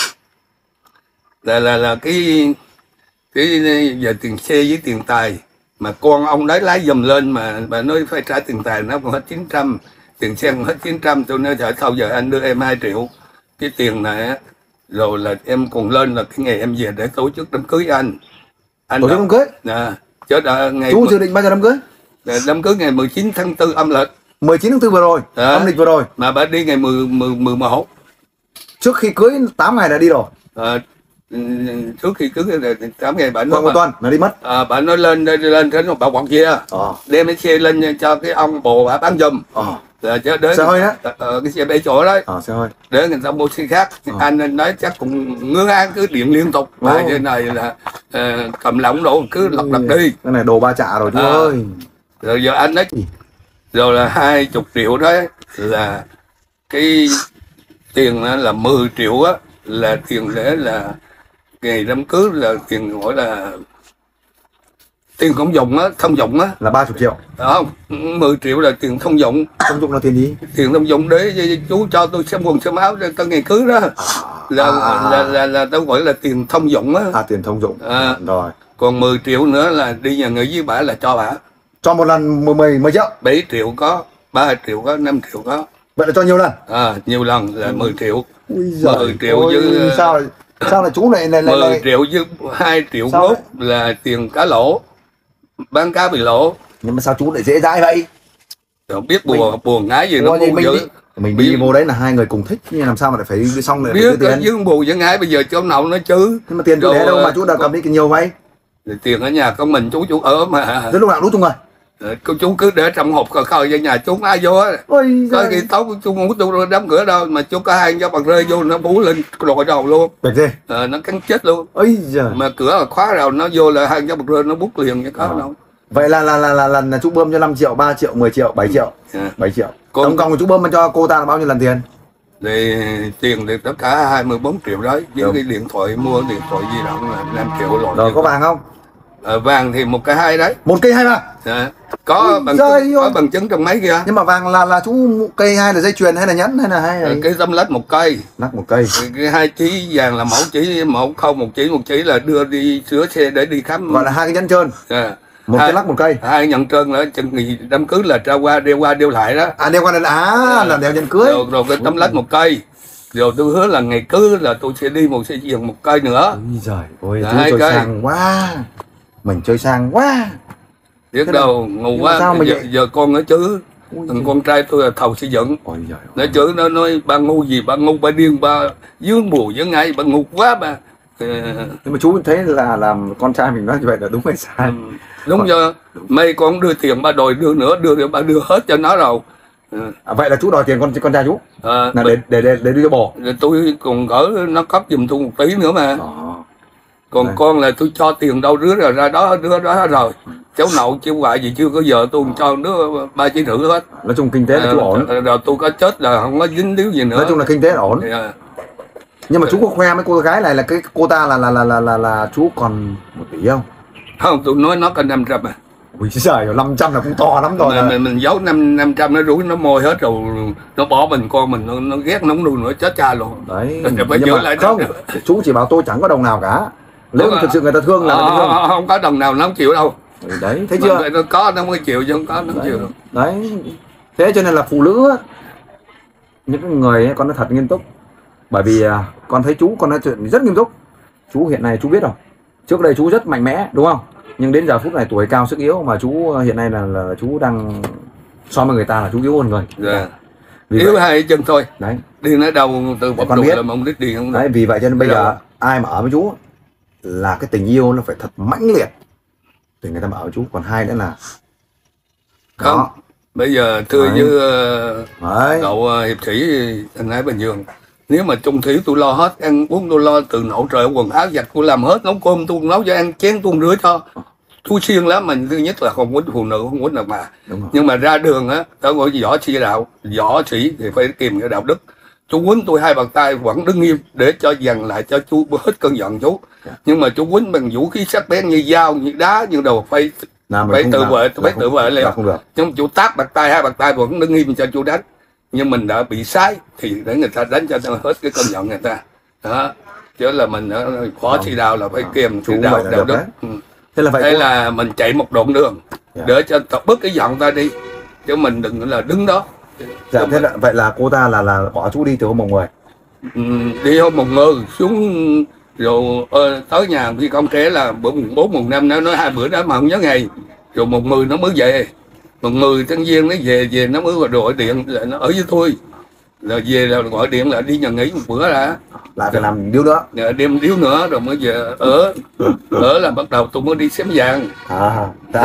là là là cái cái giờ tiền xe với tiền tài mà con ông đấy lái dùm lên mà bà nói phải trả tiền tài nó còn hết chín trăm, tiền xe còn hết chín trăm, tôi nói trời sau giờ anh đưa em hai triệu cái tiền này á, rồi là em còn lên là cái ngày em về để tổ chức đám cưới anh. Anh Tổ chức đám cưới? Nè, chứ đã ngày Chú dự định bao giờ đám cưới? đám cưới ngày mười chín tháng tư âm lịch. mười chín tháng tư vừa rồi, Đó. âm lịch vừa rồi. Mà bà đi ngày mười, mười, mười một. Trước khi cưới tám ngày đã đi rồi. À, trước khi cưới tám ngày bà nói Khoảng một bà, tuần là đi mất. à, bà nói lên lên lên trên bà quặng kia Ờ. đem cái xe lên cho cái ông bồ bà bán giùm. Ờ. Là chứ đến Xe hơi á? ờ, cái xe bảy chỗ đấy. Ờ, xe hơi. Để người ta mua xe khác. Ờ. Anh nói chắc cũng ngứa án cứ điện liên tục. Bà Ồ. trên này là uh, cầm lỏng độ cứ lật lật đi. Cái này đồ ba chạ rồi chú À. ơi. Rồi giờ anh nói rồi là hai chục triệu đấy là cái tiền là mười triệu á, là tiền để là ngày đám cưới, là tiền gọi là tiền không dùng á, thông dụng á. Là ba mươi triệu. Không, mười triệu là tiền thông dụng. Công dụng là tiền gì? Tiền thông dụng để chú cho tôi xem quần xem áo cho ngày cưới đó. Là, À. là, là, là tôi gọi là tiền thông dụng á. À, tiền thông dụng. À. Rồi. Còn mười triệu nữa là đi nhà nghỉ với bà là cho bà. Cho một lần mười mười mấy triệu. bảy triệu có, ba triệu có, năm triệu có. Vậy là cho nhiều lần. À, nhiều lần là mười triệu. Ui giời mười triệu ôi, với sao lại sao lại chú lại lại lại, mười lại... triệu với hai triệu Sao mốt là tiền cá lỗ, bán cá bị lỗ. Nhưng mà sao chú lại dễ dãi vậy? Rồi biết buồn buồn ngái gì nó Ủa, buồn mình dữ. đi, mình đi vô đấy là hai người cùng thích, nhưng làm sao mà lại phải đi xong lại phải Biết đưa có tiền? dương buồn với ngái bây giờ cho ông nào nó chứ. Nhưng mà tiền chú Rồi, để đâu mà chú đã có- cầm đi nhiều vậy? Tiền ở nhà con mình chú chú ở mà. Thế lúc nào đút chung rồi? Ờ, cô chú cứ để trong hộp khờ khờ về nhà chú ai vô á. Ôi Có giời. khi tốt chú muốn tôi đóng cửa đâu mà chú có hai cho bằng rơi vô nó bú lên lội đầu luôn. Việc gì? Ờ, nó cắn chết luôn. Ôi giời. Mà cửa là khóa rồi nó vô là hai cho bằng rơi nó bút liền như có Ờ. đâu. Vậy là là là là lần là chú bơm cho năm triệu, ba triệu, mười triệu, bảy triệu. À. bảy triệu. Con- Tổng cộng của chú bơm cho cô ta là bao nhiêu lần tiền? Thì tiền thì tất cả hai mươi bốn triệu đấy, với Đúng. cái điện thoại mua điện thoại di động là năm triệu rồi. Rồi có vàng không? Ờ, vàng thì một cái hai đấy. Một cây hai vàng. À, có Ôi bằng giời chứng, có ơi. bằng chứng trong máy kia. Nhưng mà vàng là là chú cây hai là dây chuyền hay là nhẫn hay là hai Ờ, là cái tấm lách một cây, nắp một cây. cái, cái hai chỉ vàng là mẫu chỉ một không, một chỉ một chỉ là đưa đi sửa xe để đi khám. Gọi là hai cái nhẫn trơn, À, một hai, cái lắc một cây. hai nhận trơn nữa chừng gì đám cưới là trao qua đeo qua đeo lại đó. À đeo qua là à là đeo nhẫn cưới. Rồi, rồi cái tấm lách một cây, rồi tôi hứa là ngày cưới là tôi sẽ đi một xe chuyền một cây nữa. Ôi giời ôi, Là chú hai chơi cây. sang quá. Mình chơi sang quá. Biết Thế đâu ngu nhưng mà quá sao mà giờ, vậy? giờ con nó chứ Ôi thằng giời. con trai tôi là thầu xây dựng. Ôi giời Nó ơi. chửi nó nói ba ngu gì, ba ngu ba điên, ba dướng bù với ngay, ba ngu quá ba. Ờ, Nhưng mà chú thấy là làm con trai mình nói như vậy là đúng hay sai? đúng giờ mấy con đưa tiền ba đòi đưa nữa, đưa ba đưa hết cho nó rồi. Ờ, À, vậy là chú đòi tiền con con trai chú ờ, là để để để, để đưa cho bồ. rồi tôi còn gỡ nó cấp giùm tôi một tí nữa mà. Đó. Còn Đấy. con là tôi cho tiền đâu đứa rồi ra đó đứa đó rồi. Cháu nậu cháu ngoại gì chưa có giờ tôi cho đứa ba chỉ rưỡi hết. Nói chung kinh tế là chú ổn. Rồi, rồi tôi có chết là không có dính líu gì nữa. Nói chung là kinh tế là ổn. Yeah. Nhưng mà chú có khoe với cô gái này là cái cô ta là là là là là, là chú còn một tỷ không? Không, tôi nói nó có năm trăm à. Ui trời, năm trăm là cũng to lắm rồi. Mình, mình, mình giấu năm năm trăm nó rủi nó môi hết rồi, nó bỏ mình con mình nó, nó ghét nó luôn nữa chết cha luôn. Đấy. Mình phải Nhưng giữ mà lại không, chú chỉ bảo tôi chẳng có đồng nào cả. Nếu mà thực sự người ta thương là à, người ta thương. không có đồng nào nó không chịu đâu. Đấy, thấy chưa? Mình, nó có nó mới chịu chứ không có nó không Đấy. chịu. Đấy. Thế cho nên là phụ nữ á, những cái người ấy, con nói thật nghiêm túc. Bởi vì à, con thấy chú con nói chuyện rất nghiêm túc. Chú hiện nay chú biết rồi. Trước đây chú rất mạnh mẽ đúng không? Nhưng đến giờ phút này tuổi cao sức yếu mà chú hiện nay là, là chú đang so với người ta là chú yếu hơn người. Yeah. Vì yếu vậy, hai chân thôi. đấy. Đi nó đâu từ bọc Con đồ biết. là mong đích đi không được. Đấy, vì vậy cho nên bây Rồi. giờ ai mà ở với chú là cái tình yêu nó phải thật mãnh liệt thì người ta mà ở với chú. Còn hai nữa là Không. đó. Bây giờ thưa Đấy. với uh, Đấy. cậu uh, hiệp sĩ anh ấy Bình Dương, nếu mà chung thủy tôi lo hết, ăn uống tôi lo từ nấu trời quần áo giặt tôi làm hết, nấu cơm tôi nấu cho ăn, chén tôi rửa cho, tôi siêng lắm. Mình thứ nhất là không quýnh phụ nữ, không quýnh đàn bà. Nhưng mà ra đường á, tao gọi võ sĩ đạo, võ sĩ thì phải kìm cái đạo đức. Chú quýnh tôi hai bàn tay vẫn đứng nghiêm để cho dằn lại cho chú hết cơn giận chú. Nhưng mà chú quýnh bằng vũ khí sắc bén như dao, như đá, như đồ phải Nào, phải tự vệ, phải không, tự vệ liền. không được. Nhưng chú tát bàn tay, hai bàn tay vẫn đứng nghiêm cho chú đánh. Nhưng mình đã bị sai thì để người ta đánh cho hết cái cơn giận người ta. Đó. Chứ là mình khó thi đạo là phải kiềm chú đạo, vậy là đạo được đức. đấy. Ừ. Thế là vậy Thế cô... là mình chạy một đoạn đường Dạ. để cho tập bớt cái giận ta đi. Chứ mình đừng là đứng đó. Dạ, thế là vậy là cô ta là là bỏ chú đi từ hôm mùng mười. Ừ, đi hôm mùng mười xuống rồi ờ, tới nhà khi con trẻ là bữa mùng bốn mùng năm nó nói hai bữa đó mà không nhớ ngày. Rồi mùng mười nó mới về. Mùng mười tháng giêng nó về về nó mới gọi điện là nó ở với tôi. Rồi về là gọi điện là đi nhà nghỉ một bữa đã. Lại phải làm điếu nữa. Rồi đêm điếu nữa rồi mới về ở. Ở là bắt đầu tôi mới đi xém vàng. À,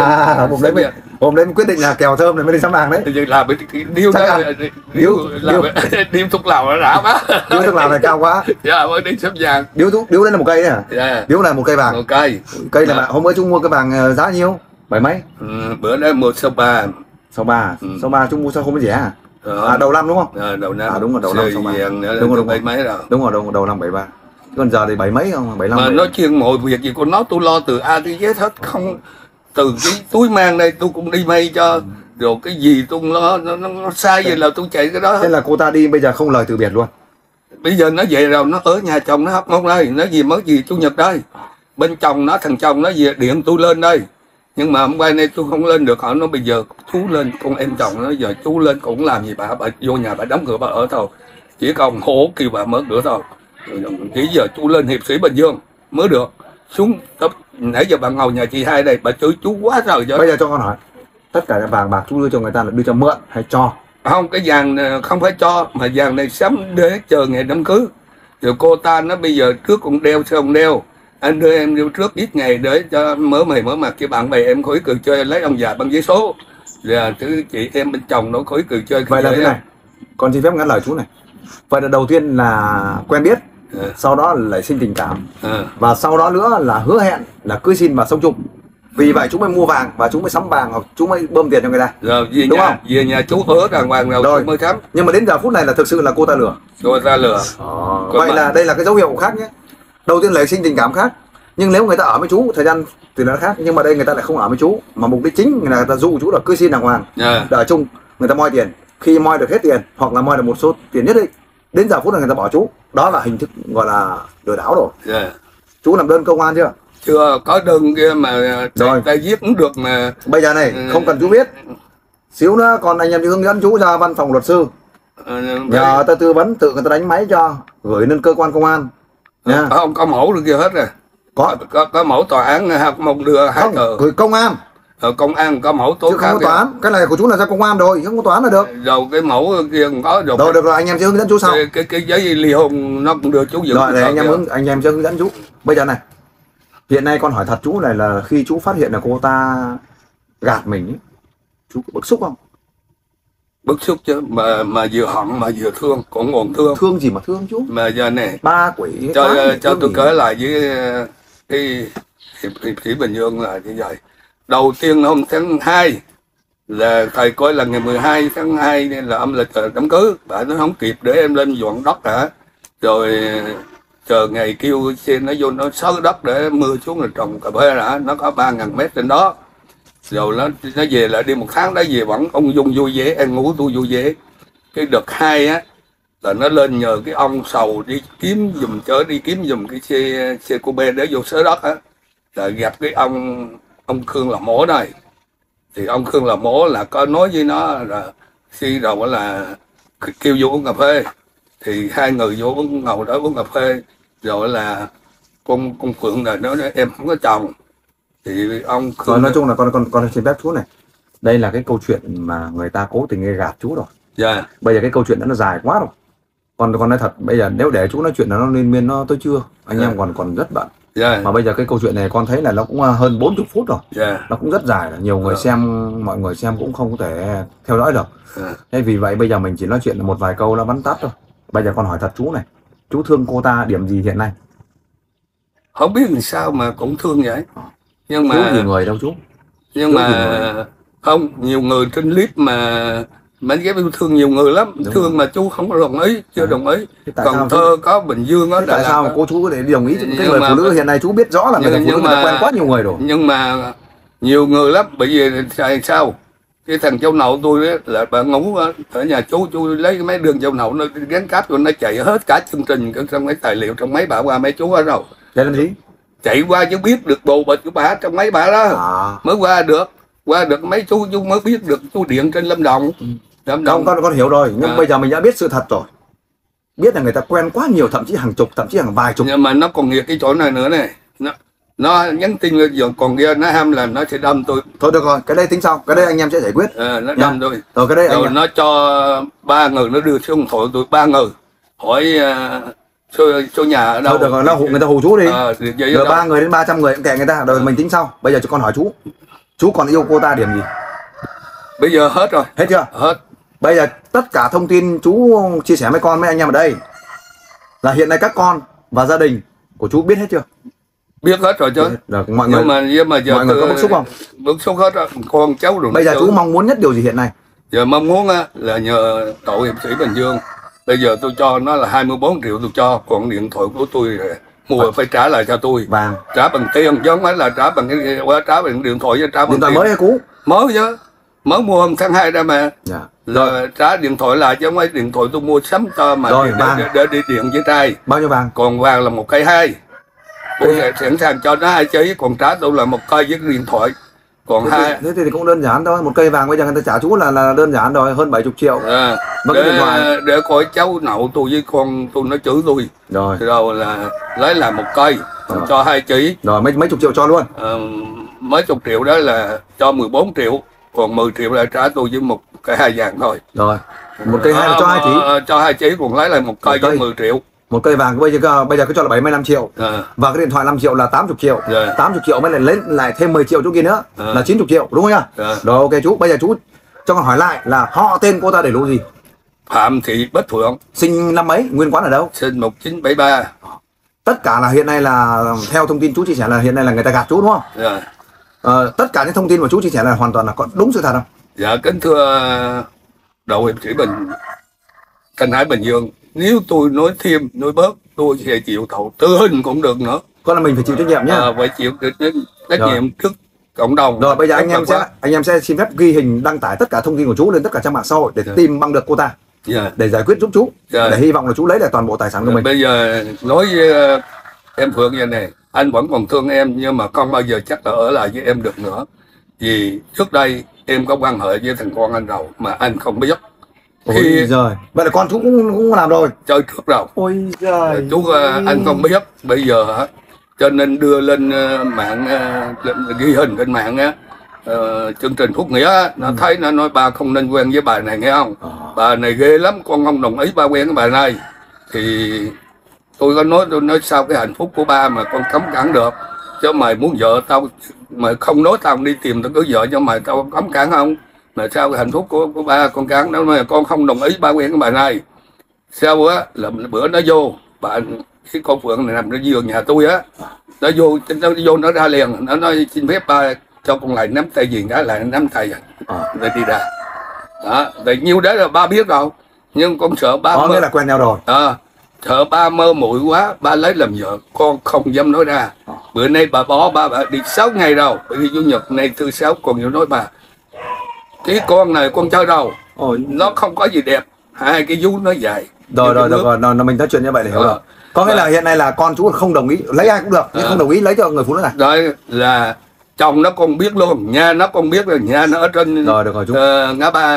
à hôm đấy mới, hôm đấy mới quyết định là kèo thơm này mới đi sắm vàng đấy. Thì làm cái điếu đó à? điếu làm điếu thuốc lào nó đã quá. Điếu thuốc lào này cao quá. Dạ mới đi xém vàng. Điếu thuốc điếu đấy là một cây đấy à? Dạ. Điếu này một cây vàng. Một cây. Cây này bạn hôm bữa chúng mua cái vàng giá nhiêu? Bảy mấy? Ừ, bữa đó mua số ba. Sáu ba. Ừ. Sáu ba chúng mua sao không có rẻ à? Đó. À đầu năm đúng không? À, đầu năm. À đúng rồi, đầu năm sáu ba. Vàng nữa Đúng rồi, đúng bảy rồi. mấy rồi. Đúng rồi, đầu, đầu năm bảy ba. Còn giờ thì bảy mấy không? Bảy Mà năm. nói chuyện mọi việc gì của nó tôi lo từ A tới Z hết, không từ cái túi mang đây tôi cũng đi may cho, rồi cái gì tôi cũng lo, nó, nó, nó sai gì là tôi chạy cái đó Thế hết. là cô ta đi bây giờ không lời từ biệt luôn. Bây giờ nó về rồi, nó ở nhà chồng nó hấp món đây, nó gì mới gì chủ nhật đây, bên chồng nó thằng chồng nó về điện tôi lên đây. Nhưng mà hôm qua nay tôi không lên được, họ nói bây giờ chú lên, con em chồng nó giờ chú lên cũng làm gì bà, bà vô nhà bà đóng cửa bà ở thôi, chỉ còn hổ kêu bà mở cửa thôi. Chỉ giờ chú lên hiệp sĩ Bình Dương mới được xuống tập, nãy giờ bà ngồi nhà chị hai đây bà chửi chú quá trời rồi. Bây giờ cho con hỏi, tất cả vàng bạc chú đưa cho người ta là đưa cho mượn hay cho? Không, cái vàng này không phải cho, mà vàng này sắm để chờ ngày đám cưới. Rồi cô ta nó bây giờ trước cũng đeo sao không đeo, anh đưa em đi trước ít ngày để cho mở mày mở mặt cho bạn bè em khỏi cười chơi, lấy ông già bằng giấy số. Rồi thứ chị em bên chồng nó khỏi cười chơi. Vậy là thế này, con xin phép ngắn lời chú này. Vậy là đầu tiên là quen biết, à. Sau đó là sinh tình cảm, à. Và sau đó nữa là hứa hẹn là cưới xin và sống chung. Vì vậy chú mới mua vàng và chú mới sắm vàng, hoặc chú mới bơm tiền cho người ta. Rồi về đúng nhà, không? về nhà chú hứa đàng hoàng rồi, rồi. Chú mới khám. Nhưng mà đến giờ phút này là thực sự là cô ta lừa. Cô ta lừa. À, vậy mà... là đây là cái dấu hiệu khác nhé. Đầu tiên là sinh tình cảm khác, nhưng nếu người ta ở với chú thời gian thì nó khác, nhưng mà đây người ta lại không ở với chú, mà mục đích chính là người ta dụ chú là cưới xin đàng hoàng, yeah. Để ở chung, người ta moi tiền, khi moi được hết tiền hoặc là moi được một số tiền nhất định, đến giờ phút này người ta bỏ chú, đó là hình thức gọi là lừa đảo rồi. Yeah. Chú làm đơn công an chưa? Chưa có đơn kia mà rồi ta viết cũng được mà. Bây giờ này không cần chú biết, xíu nữa còn anh em đi hướng dẫn chú ra văn phòng luật sư, à, nhờ ta tư vấn, tự người ta đánh máy cho, gửi lên cơ quan công an nha. Không có mẫu được kia hết rồi. Có có, có mẫu tòa án mong đưa hai tờ. Gửi công an. Ở công an có mẫu tố chứ không có tòa án. Cái này của chú là ra công an rồi, không có tòa án là được. Rồi cái mẫu kia cũng có rồi. Rồi được rồi, anh em sẽ hướng dẫn chú sau. Cái cái, cái giấy ly hôn nó cũng được chú giữ. Rồi để anh em hướng, anh em sẽ hướng dẫn chú. Bây giờ này, hiện nay con hỏi thật chú này là khi chú phát hiện là cô ta gạt mình ấy, chú có bức xúc không? Bức xúc chứ, mà mà vừa hận mà vừa thương, cũng còn thương. Thương gì mà thương chú? Mà giờ này Ba quỷ cho cho tôi kể lại với cái hiệp, hiệp sĩ Bình Dương là như vậy. Đầu tiên hôm tháng hai là thầy coi là ngày mười hai tháng hai nên là âm lịch đám cưới, bà nó không kịp để em lên dọn đất cả, rồi chờ ngày kêu xe nó vô nó xới đất để mưa xuống là trồng cà phê đã, nó có ba ngàn mét trên đó. Rồi nó nó về lại đi một tháng đó về vẫn ông Dung vui vẻ, em ngủ tôi vui vẻ. Cái đợt hai á là nó lên nhờ cái ông Sầu đi kiếm giùm, chở đi kiếm giùm cái xe xe cô bê để vô xới đất á, là gặp cái ông ông Khương là mổ này. Thì ông Khương là mổ là có nói với nó là khi đầu là kêu vô uống cà phê, thì hai người vô uống, ngồi đó uống cà phê, rồi là con con Phượng là nó nói em không có chồng. Thì ông Khương rồi nói chung là con con con xin phép chú này, đây là cái câu chuyện mà người ta cố tình gây gạt chú rồi. Dạ. Yeah. Bây giờ cái câu chuyện đó nó dài quá rồi. Còn con nói thật, bây giờ nếu để chú nói chuyện là nó liên miên nó tới trưa, anh yeah. em còn còn rất bận. Yeah. Mà bây giờ cái câu chuyện này con thấy là nó cũng hơn bốn mươi phút rồi. Yeah. Nó cũng rất dài, nhiều người yeah. xem, mọi người xem cũng không có thể theo dõi được. Yeah. Thế vì vậy bây giờ mình chỉ nói chuyện một vài câu nó bắn tắt thôi. Bây giờ con hỏi thật chú này, chú thương cô ta điểm gì hiện nay? Không biết làm sao mà cũng thương vậy. Nhưng mà chú gì người đâu chú. Nhưng chú mà không, nhiều người trên clip mà mấy ghép yêu thương nhiều người lắm. Đúng thương rồi. Mà chú không có đồng ý, chưa à. đồng ý. Còn Thơ có Bình Dương đó. Tại sao mà cô chú để đồng ý? Cái người phụ nữ hiện nay chú biết rõ là người phụ nữ người ta quen quá nhiều người rồi. Nhưng mà nhiều người lắm, bởi vì tại sao? Cái thằng cháu nậu tôi đó, là bà ngủ ở nhà chú, chú lấy mấy đường cháu nậu nó gắn cáp rồi nó chạy hết cả chương trình trong mấy tài liệu trong mấy bà qua mấy chú ở đâu. Chạy làm gì? Chạy qua chứ biết được bộ bịch của bà trong mấy bà đó à. Mới qua được, qua được mấy chú chú mới biết được chú điện trên Lâm Đồng. Ừ. Lâm Đồng. Con, con con hiểu rồi, nhưng à. bây giờ mình đã biết sự thật rồi, biết là người ta quen quá nhiều, thậm chí hàng chục, thậm chí hàng vài chục. Nhưng mà nó còn nghiệt cái chỗ này nữa này, nó nó nhắn tin giờ còn kia nó ham là nó sẽ đâm tôi. Thôi được rồi, cái đây tính sau, cái đây anh em sẽ giải quyết. À, nó đâm tôi. Rồi cái đây rồi anh em... nó cho ba người, nó đưa số điện thoại tôi ba người, hỏi uh, số, số nhà ở đâu. Thôi được rồi, nó hụ người ta hù chú đi. À, rồi ba người đến ba trăm người cũng kệ người ta, rồi à. mình tính sau. Bây giờ cho con hỏi chú, chú còn yêu cô ta điểm gì? Bây giờ hết rồi. Hết chưa? Hết. Bây giờ tất cả thông tin chú chia sẻ với con với anh em ở đây là hiện nay các con và gia đình của chú biết hết chưa? Biết hết rồi chứ. Rồi, mọi người, nhưng mà, nhưng mà giờ mọi người có bức xúc không? Bức xúc hết rồi, con cháu rồi. Bây giờ chú mong muốn nhất điều gì hiện nay? Giờ mong muốn á, là nhờ tổ hiệp sĩ Bình Dương. Bây giờ tôi cho nó là hai mươi bốn triệu tôi cho, còn điện thoại của tôi mua phải trả lại cho tôi. Vàng. Trả bằng tiền, chứ không phải là trả bằng cái trả bằng điện thoại, chứ trả bằng điện thoại tiền. Mới hay cũ? Mới chứ. Mới mua hôm tháng hai ra mà. Dạ. Rồi trả điện thoại lại, chứ không phải điện thoại tôi mua sắm cho mà rồi, để, để, để, để đi điện với trai. Bao nhiêu vàng? Còn vàng là một cây hai. Tôi sẽ sẵn sàng cho nó hai trái, còn trả tôi là một cây với điện thoại. Còn thế hai thì, thế thì cũng đơn giản thôi, một cây vàng bây giờ người ta trả chú là là đơn giản rồi, hơn bảy mươi triệu. À, và để, cái điện thoại để coi cháu nậu tôi với con tôi nó chửi tôi. Rồi. Rồi là lấy làm một cây, cho hai chỉ. Rồi mấy mấy chục triệu cho luôn. À, mấy chục triệu đó là cho mười bốn triệu, còn mười triệu là trả tôi với một cây hai vàng thôi. Rồi. Một cây hai là cho hai chỉ. À, cho hai chỉ, còn lấy lại một cây, một cây với mười triệu. Một cây vàng bây giờ bây giờ cứ cho là bảy mươi lăm triệu. À. Và cái điện thoại năm triệu là tám mươi triệu. Rồi. tám mươi triệu mới lại lấy lại thêm mười triệu chỗ kia nữa. À. Là chín mươi triệu, đúng không nhá? À. Rồi ok chú, bây giờ chú cho con hỏi lại là họ tên cô ta đầy đủ gì? Phạm Thị Bích Phượng. Sinh năm mấy, nguyên quán ở đâu? Sinh một chín bảy ba. Tất cả là hiện nay là theo thông tin chú chia sẻ là hiện nay là người ta gạt chú đúng không? Dạ. Ờ, tất cả những thông tin mà chú chia sẻ là hoàn toàn là có đúng sự thật không? Dạ kính thưa đội hiệp sĩ Bình Thanh Hải Bình Dương, nếu tôi nói thêm nói bớt tôi sẽ chịu thầu tử hình cũng được nữa. Có là mình phải chịu trách nhiệm nhé. À, phải chịu trách nhiệm trước cộng đồng. Rồi bây giờ anh em sẽ quá. anh em sẽ xin phép ghi hình đăng tải tất cả thông tin của chú lên tất cả trang mạng xã hội để yeah. tìm bằng được cô ta. Yeah. Để giải quyết giúp chú. Yeah. Để hy vọng là chú lấy lại toàn bộ tài sản của yeah. mình. Bây giờ nói với uh, em Phượng như này, anh vẫn còn thương em nhưng mà không bao giờ chắc là ở lại với em được nữa. Vì trước đây em có quan hệ với thằng con anh rồi mà anh không biết. Ôi khi... giời, vậy là con chú cũng cũng làm rồi. Chơi trước rồi. Ôi giời. Chú uh, anh không biết. Bây giờ cho nên đưa lên uh, mạng uh, ghi hình trên mạng á, uh, chương trình Phúc Nghĩa á, nó ừ. thấy nó nói ba không nên quen với bà này nghe không? À. Bà này ghê lắm, con không đồng ý ba quen với bà này. Thì tôi có nói tôi nói sao cái hạnh phúc của ba mà con cấm cản được. Chứ mày muốn vợ tao, mày không nói tao đi tìm tao cứ vợ cho mày tao cấm cản không? Mà sao cái hạnh phúc của, của ba con cản nó mà con không đồng ý ba quen với bà này. Sau á là bữa nó vô bà cái con phượng này nằm trên giường nhà tôi á, nó vô nó vô nó ra liền, nó nói xin phép ba cho con lại nắm tay gì cái lại nắm tay rồi rồi đi ra đó. Vậy nhiêu đấy là ba biết đâu, nhưng con sợ ba có mơ, nghĩa là quen nhau rồi. à, sợ ba mơ muội quá, ba lấy làm vợ, con không dám nói ra. Bữa nay bà bỏ ba, bà đi sáu ngày đâu, đi chủ nhật này thứ sáu còn nhiều nói bà cái con này con chơi đâu. Ôi, nó không có gì đẹp, hai cái vú nó dài. Rồi rồi rồi, rồi mình nói chuyện như vậy để hiểu ờ. được. Có nghĩa là hiện nay là con chú không đồng ý lấy ai cũng được, nhưng ờ. không đồng ý lấy cho người phụ nữ này. Rồi là chồng nó còn biết luôn, nhà nó còn biết, là nhà nó ở trên rồi được rồi chú. Uh, ngã ba.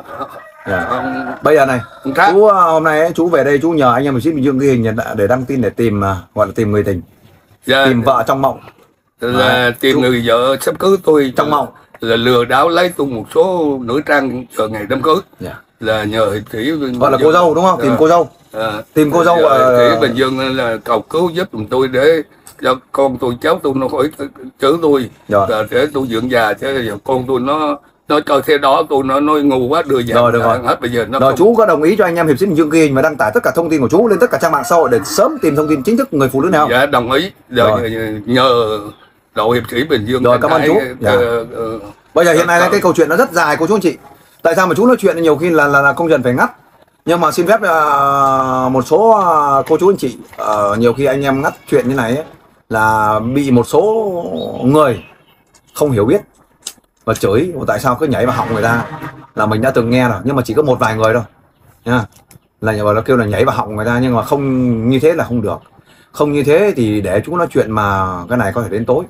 Yeah. Um, bây giờ này chú hôm nay ấy, chú về đây chú nhờ anh em mình ship Bình Dương ghi hình để đăng tin để tìm gọi là tìm người tình, yeah. tìm vợ trong mộng, là à, tìm chú... người vợ sắp cưới tôi trong mộng, là lừa đảo lấy tôi một số nữ trang chờ ngày đám cưới, yeah. là nhờ Thủy gọi là cô dâu đúng không? Tìm à. cô dâu, à. tìm cô dâu ở Thủy Bình Dương là cầu cứu giúp chúng tôi để cho con tôi cháu tôi nó khỏi chữ tôi, là để tôi dưỡng già, chứ con tôi nó nó cho thế đó tôi nó nói ngu quá đưa vào rồi, rồi. hết bây giờ nó rồi không... Chú có đồng ý cho anh em Hiệp sĩ Bình Dương ghi hình và đăng tải tất cả thông tin của chú lên tất cả trang mạng xã hội để sớm tìm thông tin chính thức người phụ nữ nào? Dạ đồng ý. Rồi, rồi. Nhờ đội Hiệp sĩ Bình Dương. Rồi cảm ơn chú. Dạ. uh, uh, bây giờ hiện nay uh, cái câu chuyện nó rất dài cô chú anh chị. Tại sao mà chú nói chuyện nhiều khi là là, là không dần phải ngắt, nhưng mà xin phép uh, một số uh, cô chú anh chị uh, nhiều khi anh em ngắt chuyện như này ấy, là bị một số người không hiểu biết và chửi tại sao cứ nhảy vào họng người ta, là mình đã từng nghe rồi, nhưng mà chỉ có một vài người thôi nha, là nhà nó kêu là nhảy vào họng người ta, nhưng mà không như thế là không được, không như thế thì để chú nói chuyện mà cái này có thể đến tối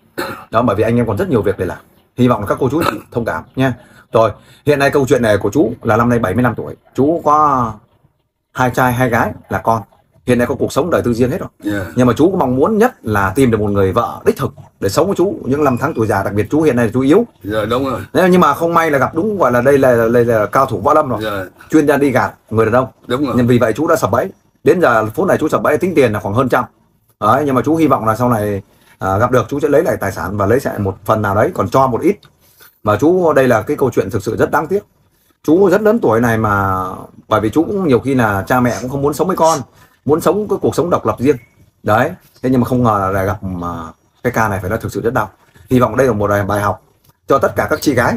đó, bởi vì anh em còn rất nhiều việc để làm. Hy vọng là các cô chú thông cảm nha. Rồi hiện nay câu chuyện này của chú là năm nay bảy mươi lăm tuổi, chú có hai trai hai gái là con, hiện nay có cuộc sống đời tư riêng hết rồi, yeah. nhưng mà chú có mong muốn nhất là tìm được một người vợ đích thực để sống với chú những năm tháng tuổi già, đặc biệt chú hiện nay là chú yếu, yeah, đúng rồi. Đấy, nhưng mà không may là gặp đúng gọi là đây là đây là cao thủ võ lâm rồi, yeah. chuyên gia đi gạt người đàn ông, đúng rồi. Nhưng vì vậy chú đã sập bẫy, đến giờ phút này chú sập bẫy tính tiền là khoảng hơn trăm. Đấy, nhưng mà chú hy vọng là sau này à, gặp được chú sẽ lấy lại tài sản và lấy lại một phần nào đấy, còn cho một ít. Và chú đây là cái câu chuyện thực sự rất đáng tiếc. Chú rất lớn tuổi này mà, bởi vì chú cũng nhiều khi là cha mẹ cũng không muốn sống với con, muốn sống cái cuộc sống độc lập riêng đấy, thế nhưng mà không ngờ là gặp mà cái ca này phải nói thực sự rất đau. Hy vọng đây là một bài học cho tất cả các chị gái,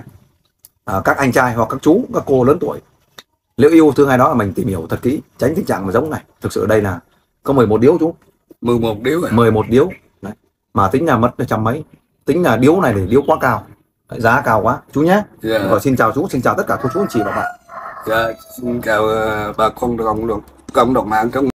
à, các anh trai hoặc các chú các cô lớn tuổi, nếu yêu thương ai đó là mình tìm hiểu thật kỹ, tránh tình trạng mà giống này. Thực sự đây là có mười một điếu chú, mười một điếu à? mười một điếu đấy. Mà tính là mất trăm mấy, tính là điếu này thì điếu quá cao, giá cao quá chú nhé. Yeah. Rồi xin chào chú, xin chào tất cả cô chú anh chị và bạn. Dạ, xin chào uh, bà con đồng đồng cộng đồng mạng trong